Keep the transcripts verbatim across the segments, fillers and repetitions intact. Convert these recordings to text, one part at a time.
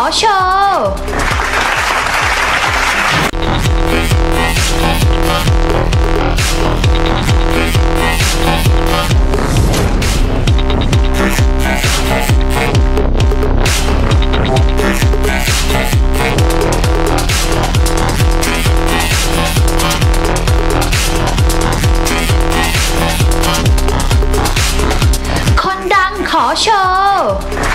โชว์คนดังขอโชว์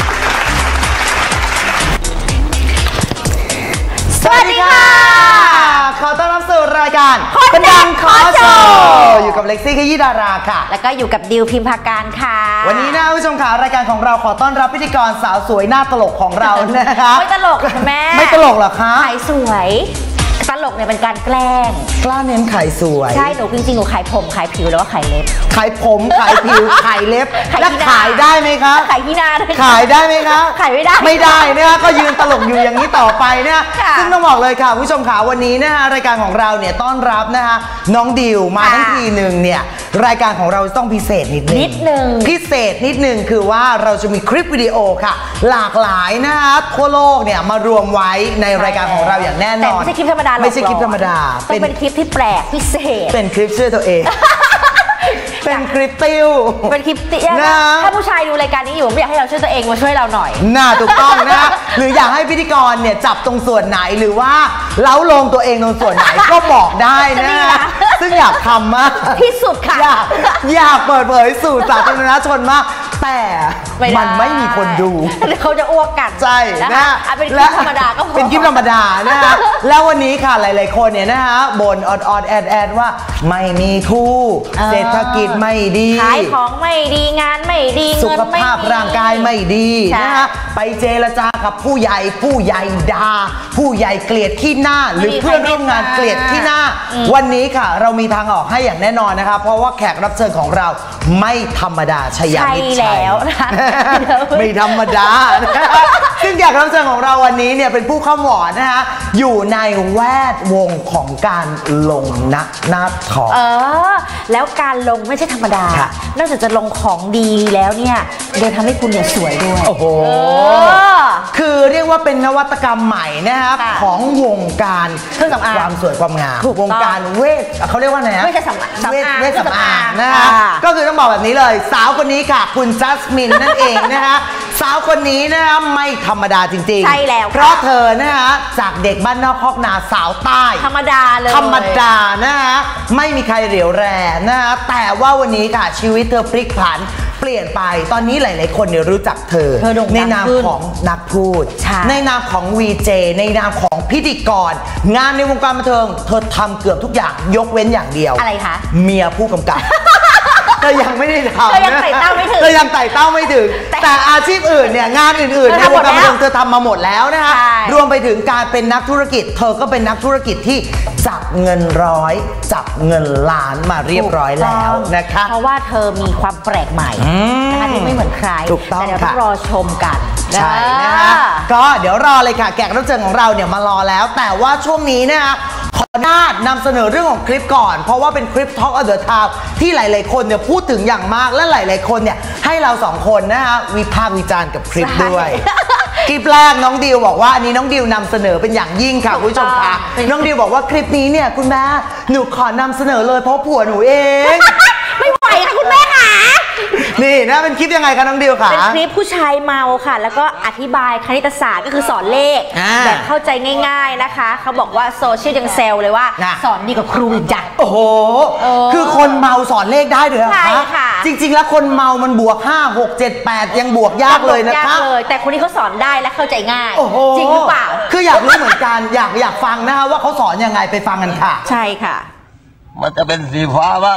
สวัสดีค่ะขอต้อนรับสู่รายการคนดังขอโชว์อยู่กับเล็กซี่ขยี้ดาราค่ะแล้วก็อยู่กับดิวพิมพาการค่ะวันนี้นะผู้ชมค่ะรายการของเราขอต้อนรับพิธีกรสาวสวยหน้าตลกของเรานะคะไม่ตลกคุณแม่ไม่ตลกหรอคะขายสวยตลกเนี่ยเป็นการแกล้งกล้าเน้นขายสวยใช่หนูจริงๆหนูขายผมขายผิวแล้วก็ขายเล็บขายผมขายผิวขายเล็บแล้วขายได้ไหมคะขายที่หน้าขายได้ไหมคะขายไม่ได้ไม่ได้เนี่ยก็ยืนตลกอยู่อย่างนี้ต่อไปเนี่ยซึ่งต้องบอกเลยค่ะผู้ชมขาวันนี้นะคะรายการของเราเนี่ยต้อนรับนะคะน้องดิวมาทั้งทีหนึ่งเนี่ยรายการของเราต้องพิเศษนิดนึงนิดนึงพิเศษนิดนึงคือว่าเราจะมีคลิปวิดีโอค่ะหลากหลายนะคะทั่วโลกเนี่ยมารวมไว้ในรายการของเราอย่างแน่นอนแต่ไม่ใช่คลิปธรรมดาไม่ใช่คลิปธรรมดาต้องเป็นคลิปที่แปลกพิเศษเป็นคลิปช่วยตัวเองเป็นคลิปติ้วเป็นคลิปติ้วถ้าผู้ชายดูรายการนี้อยู่ไม่อยากให้เราช่วยตัวเองมาช่วยเราหน่อยน่าถูกต้องนะหรืออยากให้พิธีกรเนี่ยจับตรงส่วนไหนหรือว่าเล้าลงตัวเองตรงส่วนไหนก็บอกได้นะซึ่งอยากทำมากที่สุดค่ะอยากอยากเปิดเผยสู่สาธารณชนมากแต่มันไม่มีคนดูเขาจะอ้วกกันใช่นะเป็นคลิปธรรมดาก็เป็นคลิปธรรมดานะคะแล้ววันนี้ค่ะหลายๆคนเนี่ยนะคะบ่นออดๆแอดๆว่าไม่มีคู่เศรษฐกิจไม่ดีขายของไม่ดีงานไม่ดีสุขภาพร่างกายไม่ดีนะคะไปเจรจากับผู้ใหญ่ผู้ใหญ่ด่าผู้ใหญ่เกลียดขี้หน้าหรือเพื่อนร่วมงานเกลียดขี้หน้าวันนี้ค่ะเรามีทางออกให้อย่างแน่นอนนะคะเพราะว่าแขกรับเชิญของเราไม่ธรรมดาชยามิตรชัยไม่ธรรมดาซึ่งแขกรับเชิญของเราวันนี้เนี่ยเป็นผู้ข้ามหวอนนะคะอยู่ในแวดวงของการลงหน้าหน้าทองเออแล้วการลงไม่ใช่ธรรมดานอกจากจะลงของดีแล้วเนี่ยยังทำให้คุณเนี่ยสวยด้วยโอ้โหคือเรียกว่าเป็นนวัตกรรมใหม่นะครับของวงการเครื่องสำอางความสวยความงามวงการเวชเขาเรียกว่าไงนะเวชสำอางเวชสำอางนะคะก็คือต้องบอกแบบนี้เลยสาวคนนี้ค่ะคุณจัสมินนั่นเองนะคะสาวคนนี้นะคะไม่ธรรมดาจริงๆใช่แล้วเพราะเธอนะคะจากเด็กบ้านนอกคอกนาสาวใต้ธรรมดาเลยธรรมดานะคะไม่มีใครเหลียวแรงนะคะแต่ว่าวันนี้ค่ะชีวิตเธอพลิกผันเปลี่ยนไปตอนนี้หลายๆคนเนี่ยรู้จักเธอในนามของนักพูดในนามของ วี เจ ในนามของพิธีกรงานในวงการบันเทิงเธอทำเกือบทุกอย่างยกเว้นอย่างเดียวอะไรคะเมียผู้กำกับเธอยังไม่ได้ทำเธอยังไต่เต้าไม่ถึงเธอยังไต่เต้าไม่ถึงแต่อาชีพอื่นเนี่ยงานอื่นๆในวงการบันเทิงเธอทำมาหมดแล้วนะคะรวมไปถึงการเป็นนักธุรกิจเธอก็เป็นนักธุรกิจที่จับเงินร้อยจับเงินล้านมาเรียบร้อยแล้วนะคะเพราะว่าเธอมีความแปลกใหม่นะคะที่ไม่เหมือนใครถูกต้องแต่เดี๋ยวต้องรอชมกันใช่นะคะก็เดี๋ยวรอเลยค่ะแขกรับเชิญของเราเนี่ยมารอแล้วแต่ว่าช่วงนี้นะคะขออนุญาตนำเสนอเรื่องของคลิปก่อนเพราะว่าเป็นคลิป Talk of the Town ที่หลายๆคนเนี่ยพูดถึงอย่างมากและหลายๆคนเนี่ยให้เราสองคนนะคะวิพากษ์วิจารณ์กับคลิปด้วยคลิปแรกน้องดิวบอกว่าอันนี้น้องดิวนำเสนอเป็นอย่างยิ่งค่ะคุณผู้ชมค่ะน้องดิวบอกว่าคลิปนี้เนี่ยคุณแม่หนูขอนำเสนอเลยเพราะผัวหนูเองไม่ไหวค่ะคุณแม่ค่ะนี่นะเป็นคลิปยังไงคะน้องดิวค่ะเป็นคลิปผู้ชายเมาค่ะแล้วก็อธิบายคณิตศาสตร์ก็คือสอนเลขแบบเข้าใจง่ายๆนะคะเขาบอกว่าโซเชียลยังเซลเลยว่าสอนดีกว่าครูอีกจ้ะโอ้โหคือคนเมาสอนเลขได้เลยเหรอคะจริงๆแล้วคนเมามันบวกห้า หก เจ็ด แปดยังบวกยากเลยนะคะแต่คนนี้เขาสอนได้และเข้าใจง่ายจริงหรือเปล่าคืออยากรู้เหมือนกันอยากอยากฟังนะคะว่าเขาสอนยังไงไปฟังกันค่ะใช่ค่ะมันจะเป็นสีฟ้าบ้าง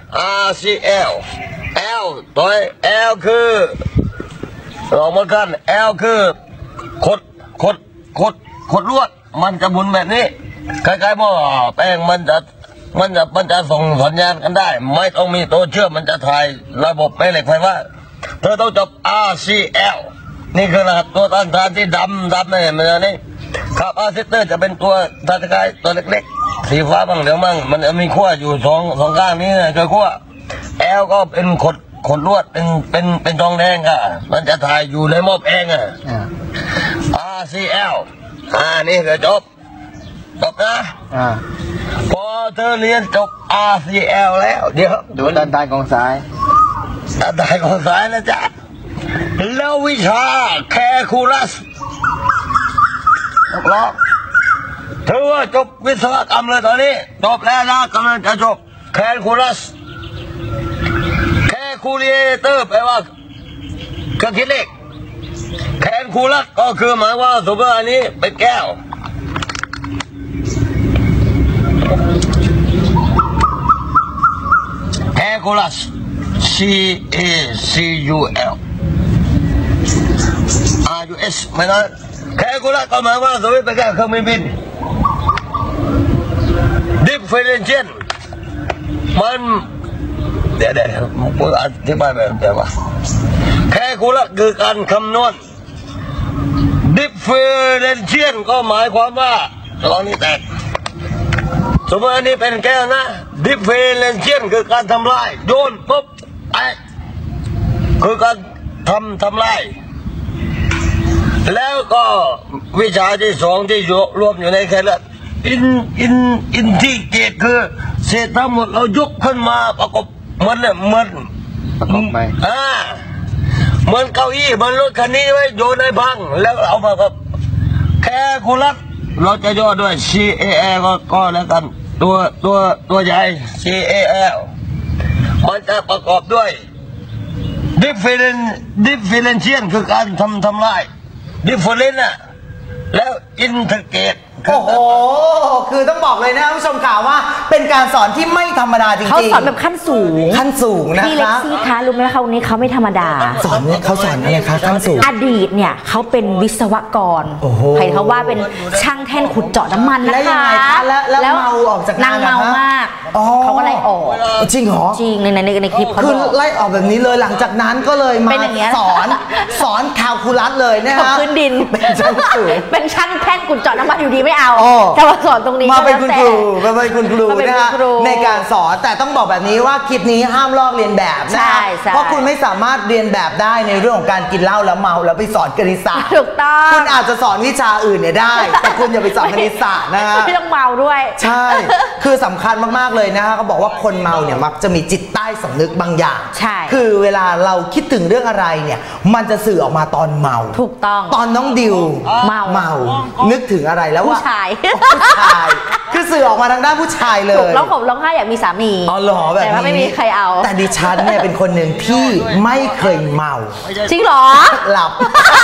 R C L L ตัว L คือลองมากัน L คือขดขดขดขดลวดมันจะหมุนแบบนี้คล้ายๆหม้อแป้งมันจะมันจะมันจะส่งสัญญาณกันได้ไม่ต้องมีตัวเชื่อมมันจะถ่ายระบบแม่เหล็กไฟฟ้าเธอต้องจับ R C L นี่คือรหัสตัวต้านทานที่ดำดำเนี่ยมันนี่ครับอาร์ซิสเตอร์จะเป็นตัวตาตะไคร้ตัวเล็กๆสีฟ้าบ้างเหลืองบ้างมันมีขั้วอยู่สองสองข้างนี้นะคือขั้ว L ก็เป็นขดขดลวดเป็นเป็นเป็นทองแดงค่ะมันจะถ่ายอยู่ในหม้อแป้งอ่ะ R ร์ ซี แอล อ่านี่คือจบจบนะอ่าพอเธอเรียนจบ อาร์ ซี แอล แล้วเดี๋ยวดูด้านใต้กองซ้ายด้านใต้กองซ้ายนะจ๊ะแล้ววิชาแคคูลัสลอกเธอว่าจบวิศวกรรมเลยตอนนี้จบแล้วนะกำลังจะจบแคคูลัสแคคูเลเตอร์แปลว่าเครื่องคิดเลขแคคูลัสก็คือหมายว่าสมมติอันนี้เป็นแก้วแคคูลัส C A C U L R U S ไม่นะแคคูลัสก็หมายว่าสมมติเป็นแก้วเครื่องบินดิฟเฟอเรนเชียลมันเดี๋ยวเดี๋ยวผมอธิบายแบบเดี๋ยวว่าแคคูลัสคือการคำนวณดิฟเฟอเรนเชียลก็หมายความว่าลองนี่แตกสมมติอันนี้เป็นแก้วนะดิฟเฟอเรนเชียลคือการทำลายโยนปุ๊บไอ้คือการทำทำลายแล้วก็วิชาที่สองที่รวมอยู่ในแคคูลัสอินอินอินทิเกตคือเศษทั้งหมดเรายกขึ้นมาประกบเหมือนเนี่ยเหมือนประกบไปอ่าเหมือนเก้าอี้เหมือนรถคันนี้ไว้โยนให้พังแล้วเอามากับแคคูลัสเราจะย่อด้วย C A L ก็ก็แล้วกันตัวตัวตัวใหญ่ C A L มันจะประกอบด้วย different differentiation คือการทำทำลาย different น่ะแล้ว integrate โอ้โหคือต้องบอกเลยนะผู้ชมข่าวว่าเป็นการสอนที่ไม่ธรรมดาจริงๆเขาสอนแบบขั้นสูงขั้นสูงนะคะพี่เล็กซี่คะรู้ไหมคะวันนี้เขาไม่ธรรมดาสอนเนี่ยเขาสอนอะไรคะขั้นสูงอดีตเนี่ยเขาเป็นวิศวกรใครเขาว่าเป็นช่างแท่นขุดเจาะน้ำมันนะคะแล้วเมาออกจากนางเมามากเขาก็ไล่ออกจริงเหรอจริงในในในคลิปเขาคือไล่ออกแบบนี้เลยหลังจากนั้นก็เลยมาสอนสอนแคลคูลัสเลยนะฮะพื้นดินเป็นช่างสูงเป็นช่างแท่นขุดเจาะน้ำมันอยู่ดีไม่เอาจะมาสอนตรงนี้มาเป็นคุณครูมาเป็นคุณครูนะฮะในการสอนแต่ต้องบอกแบบนี้ว่าคลิปนี้ห้ามลอกเรียนแบบนะเพราะคุณไม่สามารถเรียนแบบได้ในเรื่องของการกินเหล้าแล้วเมาแล้วไปสอนคณิตศาสตร์ถูกต้องคุณอาจจะสอนวิชาอื่นเนี่ยได้แต่คุณอย่าไปสอนคณิตศาสตร์นะฮะไม่ต้องเมาด้วยใช่คือสำคัญมากๆเลยนะฮะเขาบอกว่าคนเมาเนี่ยมักจะมีจิตใต้สำนึกบางอย่างใช่คือเวลาเราคิดถึงเรื่องอะไรเนี่ยมันจะสื่อออกมาตอนเมาถูกต้องตอนน้องดิวเมาเมานึกถึงอะไรแล้วว่าผู้ชายผู้ชายคือสื่อออกมาทางด้านผู้ชายเลยร้องผมร้องไห้อยากมีสามีอ๋อเหรอแบบนี้แต่ว่าไม่มีใครเอาแต่ดิฉันเนี่ยเป็นคนหนึ่งที่ไม่เคยเมาจริงเหรอหลับ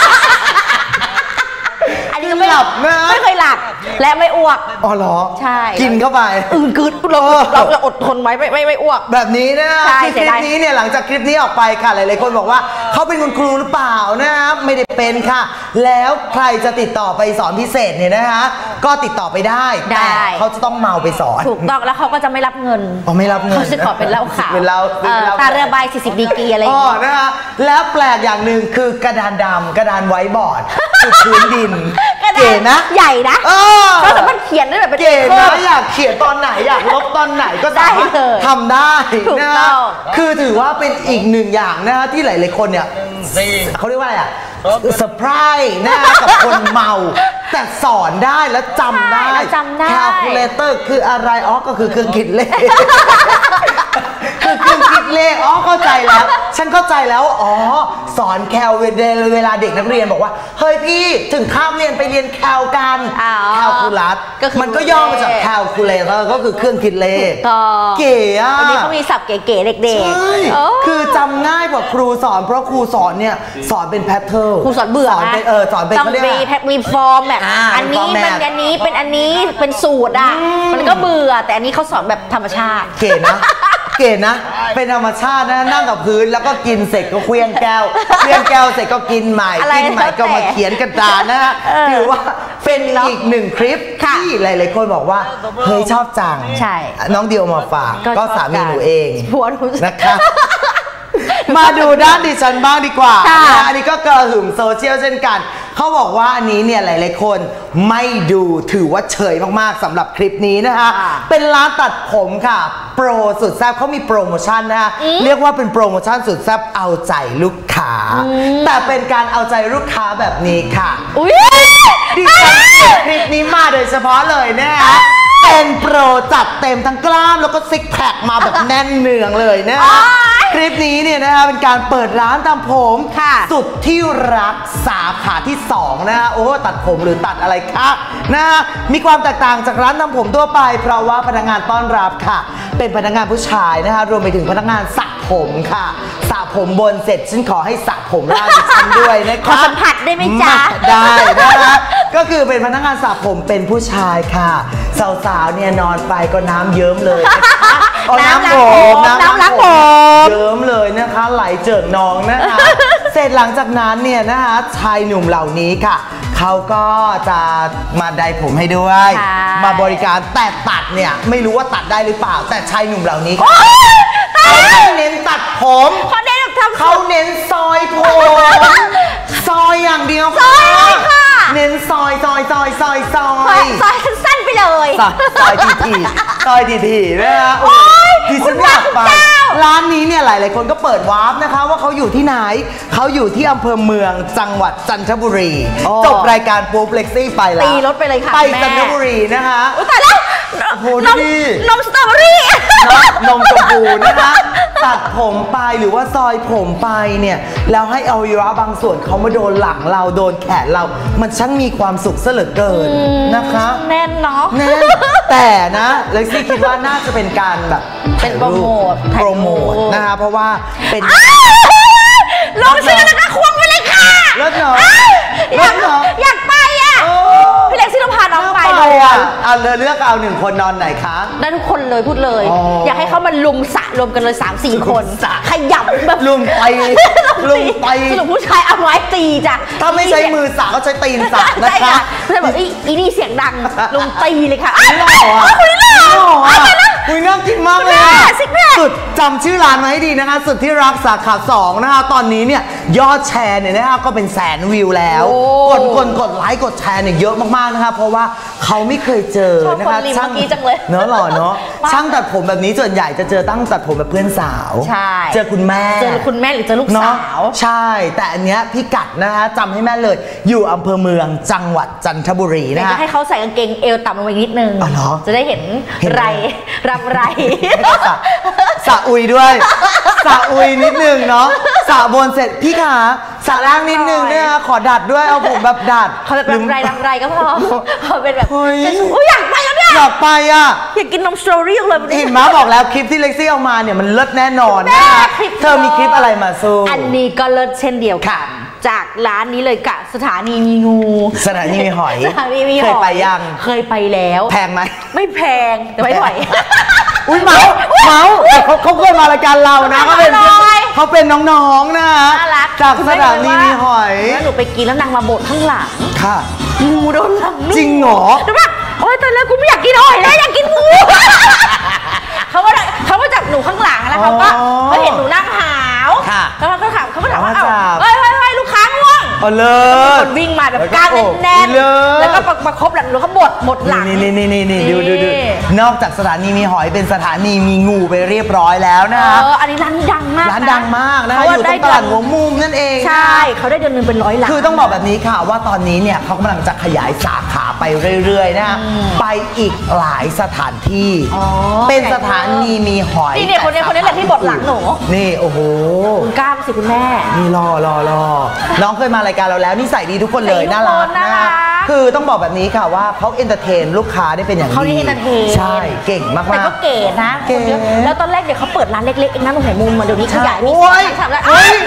อันนี้ก็ไม่หลับไม่เคยหลับและไม่อ้วกอ๋อเหรอใช่กินเข้าไปอื่นกึดเราเราเราอดทนไว้ไม่ไม่ไม่อ้วกแบบนี้นะคลิปนี้เนี่ยหลังจากคลิปนี้ออกไปค่ะหลายๆคนบอกว่าเขาเป็นคุณครูหรือเปล่านะครับไม่ได้เป็นค่ะแล้วใครจะติดต่อไปสอนพิเศษเนี่ยนะคะก็ติดต่อไปได้แต่เขาจะต้องเมาไปสอนถูกต้องแล้วเขาก็จะไม่รับเงินอ๋อไม่รับเงินเขาจะขอเป็นเหล้าขาวเป็นเหล้าตาเรือใบสี่สิบดีกรีอะไรอย่างเงี้ยอ๋อนะคะแล้วแปลกอย่างหนึ่งคือกระดานดำกระดานไว้บอร์ดจุดพื้นดินเก๋นะใหญ่นะเขาสามารถเขียนได้แบบเป็นเก๋นะอยากเขียนตอนไหนอยากลบตอนไหนก็ได้ทำได้นะคือถือว่าเป็นอีกหนึ่งอย่างนะที่หลายๆคนเนี่ยเขาเรียกว่าอะไรอะเซอร์ไพรส์นะกับคนเมาแต่สอนได้แล้วจำได้แคลคูลเลเตอร์คืออะไรอ๋อก็คือเครื่องคิดเลขคือเครื่องคิดเลขอ๋อเข้าใจแล้วฉันเข้าใจแล้วอ๋อสอนแคลเวลาเด็กนักเรียนบอกว่าเฮ้ยพี่ถึงข้ามเรียนไปเรียนแคลกันแคลคูลัสมันก็ย่อมาจากแคลคูลเลเตอร์ก็คือเครื่องคิดเลขเก๋อะวันนี้เขามีศัพท์เก๋ๆเด็กๆคือจำง่ายกว่าครูสอนเพราะครูสอนเนี่ยสอนเป็นแพทเทิร์นครูสอนเบื่อสอนเป็นเออสอนเป็นเขาเรียกว่ามีฟอร์มแบบอันนี้เป็นอันนี้เป็นอันนี้เป็นสูตรอ่ะมันก็เบื่อแต่อันนี้เขาสอนแบบธรรมชาติเก๋นะเก๋นะเป็นธรรมชาตินะนั่งกับพื้นแล้วก็กินเสร็จก็เคลี้ยงแก้วเคลี้ยงแก้วเสร็จก็กินใหม่กินใหม่ก็มาเขียนกระดาษนะฮะถือว่าเป็นอีกหนึ่งคลิปที่หลายๆคนบอกว่าเฮ้ยชอบจังใช่น้องเดียวมาฝากก็สามีหนูเองผัวหนูนะคะมาดูด้านดิฉันบ้างดีกว่านะอันนี้ก็กระหึ่มโซเชียลเช่นกันเขาบอกว่าอันนี้เนี่ยหลายๆคนไม่ดูถือว่าเฉยมากๆสำหรับคลิปนี้นะคะเป็นร้านตัดผมค่ะโปรสุดแซ่บเขามีโปรโมชั่นนะคะเรียกว่าเป็นโปรโมชั่นสุดแซ่บเอาใจลูกค้าแต่เป็นการเอาใจลูกค้าแบบนี้ค่ะดิฉันคลิปนี้มาโดยเฉพาะเลยนะฮะเป็นโปรจัดเต็มทั้งกล้ามแล้วก็ซิกแพคมาแบบแน่นเนืองเลยนะฮะคลิปนี้เนี่ยนะฮะเป็นการเปิดร้านทำผมสุดที่รักสาขาที่สองนะฮะโอ้ตัดผมหรือตัดอะไรคะนะฮะมีความแตกต่างจากร้านทำผมทั่วไปเพราะว่าพนักงานต้อนรับค่ะเป็นพนักงานผู้ชายนะคะรวมไปถึงพนักงานสระผมค่ะสระผมบนเสร็จฉันขอให้สระผมล่างดิฉันด้วยนะคะขอสัมผัสได้ไหมจ๊ะได้นะคะก็คือเป็นพนักงานสระผมเป็นผู้ชายค่ะสาวๆเนี่ยนอนไปก็น้ำเยิ้มเลยน้ำผมน้ำล้างผมเยิ้มเลยนะคะไหลเจิ่งนองนะคะเสร็จหลังจากนั้นเนี่ยนะคะชายหนุ่มเหล่านี้ค่ะเขาก็จะมาไดผมให้ด้วยมาบริการแต่ตัดเนี่ยไม่รู้ว่าตัดได้หรือเปล่าแต่ชายหนุ่มเหล่านี้เขาไม่เน้นตัดผมเขาเน้นทำเขาเน้นซอยผมซอยอย่างเดียวค่ะเน้นซอยซอยซอยซอยซอยซอยสั้นๆไปเลยซอยทีทีซอยทีทีนะฮะดิฉันอยากไปร้านนี้เนี่ยหลายๆคนก็เปิดวาร์ปนะคะว่าเขาอยู่ที่ไหนเขาอยู่ที่อำเภอเมืองจังหวัดจันทบุรีจบรายการปุ๊บเล็กซี่ไปแล้วตีรถไปเลยค่ะไปจันทบุรีนะคะตายแล้วโหดีนมสตรอเบอรี่นมชมพูนะคะตัดผมไปหรือว่าซอยผมไปเนี่ยแล้วให้อวัยวะบางส่วนเขามาโดนหลังเราโดนแขนเรามันช่างมีความสุขซะเหลือเกินนะคะแน่นเนาะแน่นแต่นะเล็กซี่คิดว่าน่าจะเป็นการแบบเป็นโปรโมทโปรโมทนะคะเพราะว่าเป็นลงชื่อแล้วก็ควงไปเลยค่ะเลิศเนาะอยากอยากไปอ่ะพี่เล็กซี่ต้องพาน้องไปเลยอ่ะเอาเลือกเอาหนึ่งคนนอนไหนคะได้ทุกคนเลยพูดเลยอยากให้เขามาลุมสะรวมกันเลย สามสี่ คนขยับแบบลุมไปลุมไปสรุปผู้ชายเอาไม้ตีจ้ะถ้าไม่ใช้มือสะก็ใช้ตีนสะนะคะจะบอกอีนี่เสียงดังลุมตีเลยค่ะหล่ออ่ะคุยหล่อคุยน่ากินมากเลยสุดจำชื่อร้านไว้ให้ดีนะคะสุดที่รักสาขาสองนะคะตอนนี้เนี่ยยอดแชร์เนี่ยนะคะก็เป็นแสนวิวแล้วกดกดกดไลค์กดแชร์เนี่ยเยอะมากๆนะคะเพราะว่าเขาไม่เคยเจอนะคะช่างเนื้อหล่อเนาะช่างตัดผมแบบนี้ส่วนใหญ่จะเจอตั้งตัดผมแบบเพื่อนสาวเจอคุณแม่เจอคุณแม่หรือเจอลูกสาวใช่แต่อันเนี้ยพี่กัดนะคะจำให้แม่เลยอยู่อำเภอเมืองจังหวัดจันทบุรีนะคะจะให้เขาใส่กางเกงเอวต่ำลงไปนิดนึงจะได้เห็นไรรำไรสะอุยด้วยสะอุยนิดนึงเนาะสะบนเสร็จพี่ขาสะล่างนิดนึงเนี่ยขอดัดด้วยเอาผมแบบดัดเขาแบบรำไรรำไรก็พอเขาเป็นแบบอยากไปแล้วเนี่ยอยากไปอ่ะอยากกินนมสตรอเบอรี่เลยเห็นม้าบอกแล้วคลิปที่เล็กซี่เอามาเนี่ยมันเลิศแน่นอนนะคะเธอมีคลิปอะไรมาสู้อันนี้ก็เลิศเช่นเดียวกันจากร้านนี้เลยกะสถานีมีงูสถานีมีหอยสถานีมีหอยเคยไปยังเคยไปแล้วแพงไหมไม่แพงแต่ไม่ไหวอุ้ยเมาเมาเขาเขาเคยมารายการเรานะเขาเป็นเขาเป็นน้องๆนะจากสถานีมีหอยแล้วหนูไปกินแล้วนางมาโบดข้างหลังค่ะงูโดนหลังจริงเหรอแต่ว่าโอ๊ยแต่แล้วกูไม่อยากกินหอยแล้วอยากกินงูเขาก็เขาก็จับหนูข้างหลังแล้วเขาก็เขาเห็นหนูนั่งหาวแล้วเขาก็ถามเขาก็ถามว่าเฮ้ยเฮ้ยเฮ้ยลูกค้าง่วงอ๋อเลยคนวิ่งมาแบบกล้ามแน่นๆแล้วก็ประคบหลังหนูเขาบดบดหลังนี่นี่นี่นี่ดูดูดูนอกจากสถานีมีหอยเป็นสถานีมีงูไปเรียบร้อยแล้วนะเอออันนี้ร้านดังมากร้านดังมากนะคะอยู่ตรงตลาดหัวมุมนั่นเองใช่เขาได้เดือนนึงเป็นร้อยล้านคือต้องบอกแบบนี้ค่ะว่าตอนนี้เนี่ยเขากำลังจะขยายสาขาไปเรื่อยๆนะไปอีกหลายสถานที่เป็นสถานีมีหอยนี่เนี่ยคนนี้คนนี้แหละที่บดหลังหนูนี่โอ้โหคุณกล้ามสิคุณแม่นี่รอรอรอน้องเคยมารายการเราแล้วนิสัยดีทุกคนเลยน่ารักนะคือต้องบอกแบบนี้ค่ะว่าเขาเอนเตอร์เทนลูกค้าได้เป็นอย่างดีเขาเอนเตอร์เทนใช่เก่งมากๆแต่ก็เก๋นะเก๋แล้วตอนแรกเดี๋ยวเขาเปิดร้านเล็กๆเองนะตรงไหนมุมมาเดี๋ยวนี้ขยายนี่ทำแล้วเฮ้ย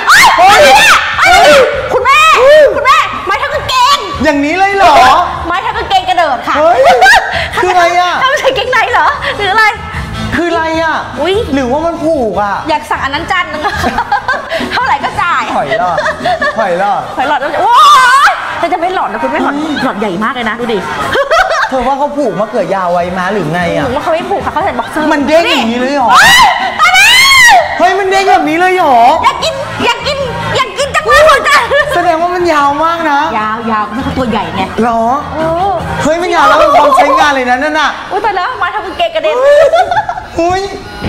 คุณแม่คุณแม่ไม้ทั้งกางเกงอย่างนี้เลยเหรอไม้ทั้งกางเกงกระเดิดค่ะคืออะไรอ่ะไม่ใช่เกงไหนเหรอหรืออะไรคืออะไรอ่ะอุ้ยหรือว่ามันผูกอ่ะอยากสั่งอันนั้นจันนึงเท่าไหร่ก็จ่ายหอยหลอดหอยหลอดหอยหลอดว้าแต่จะไม่หลอดนะคุณไม่หลอดหลอดใหญ่มากเลยนะดูดิเธอว่าเขาผูกมะเขือยาวไว้มาหรือไงอ่ะหรือว่าเขาไม่ผูกค่ะเขาใส่บ็อกเซอร์มันเด้งอย่างนี้เลยหรอเฮ้ยมันเด้งแบบนี้เลยหรออยากกินอยากกินอยากกินจังเลยคุณจ้าแสดงว่ามันยาวมากนะยาวยาวไม่เขาตัวใหญ่ไงหรอเฮ้ยมันยาวแล้วมันพร้อมใช้งานเลยนะนั่นน่ะอุ้ยแต่แล้วมาทำกางเกงกระเด็นอุ้ยคือ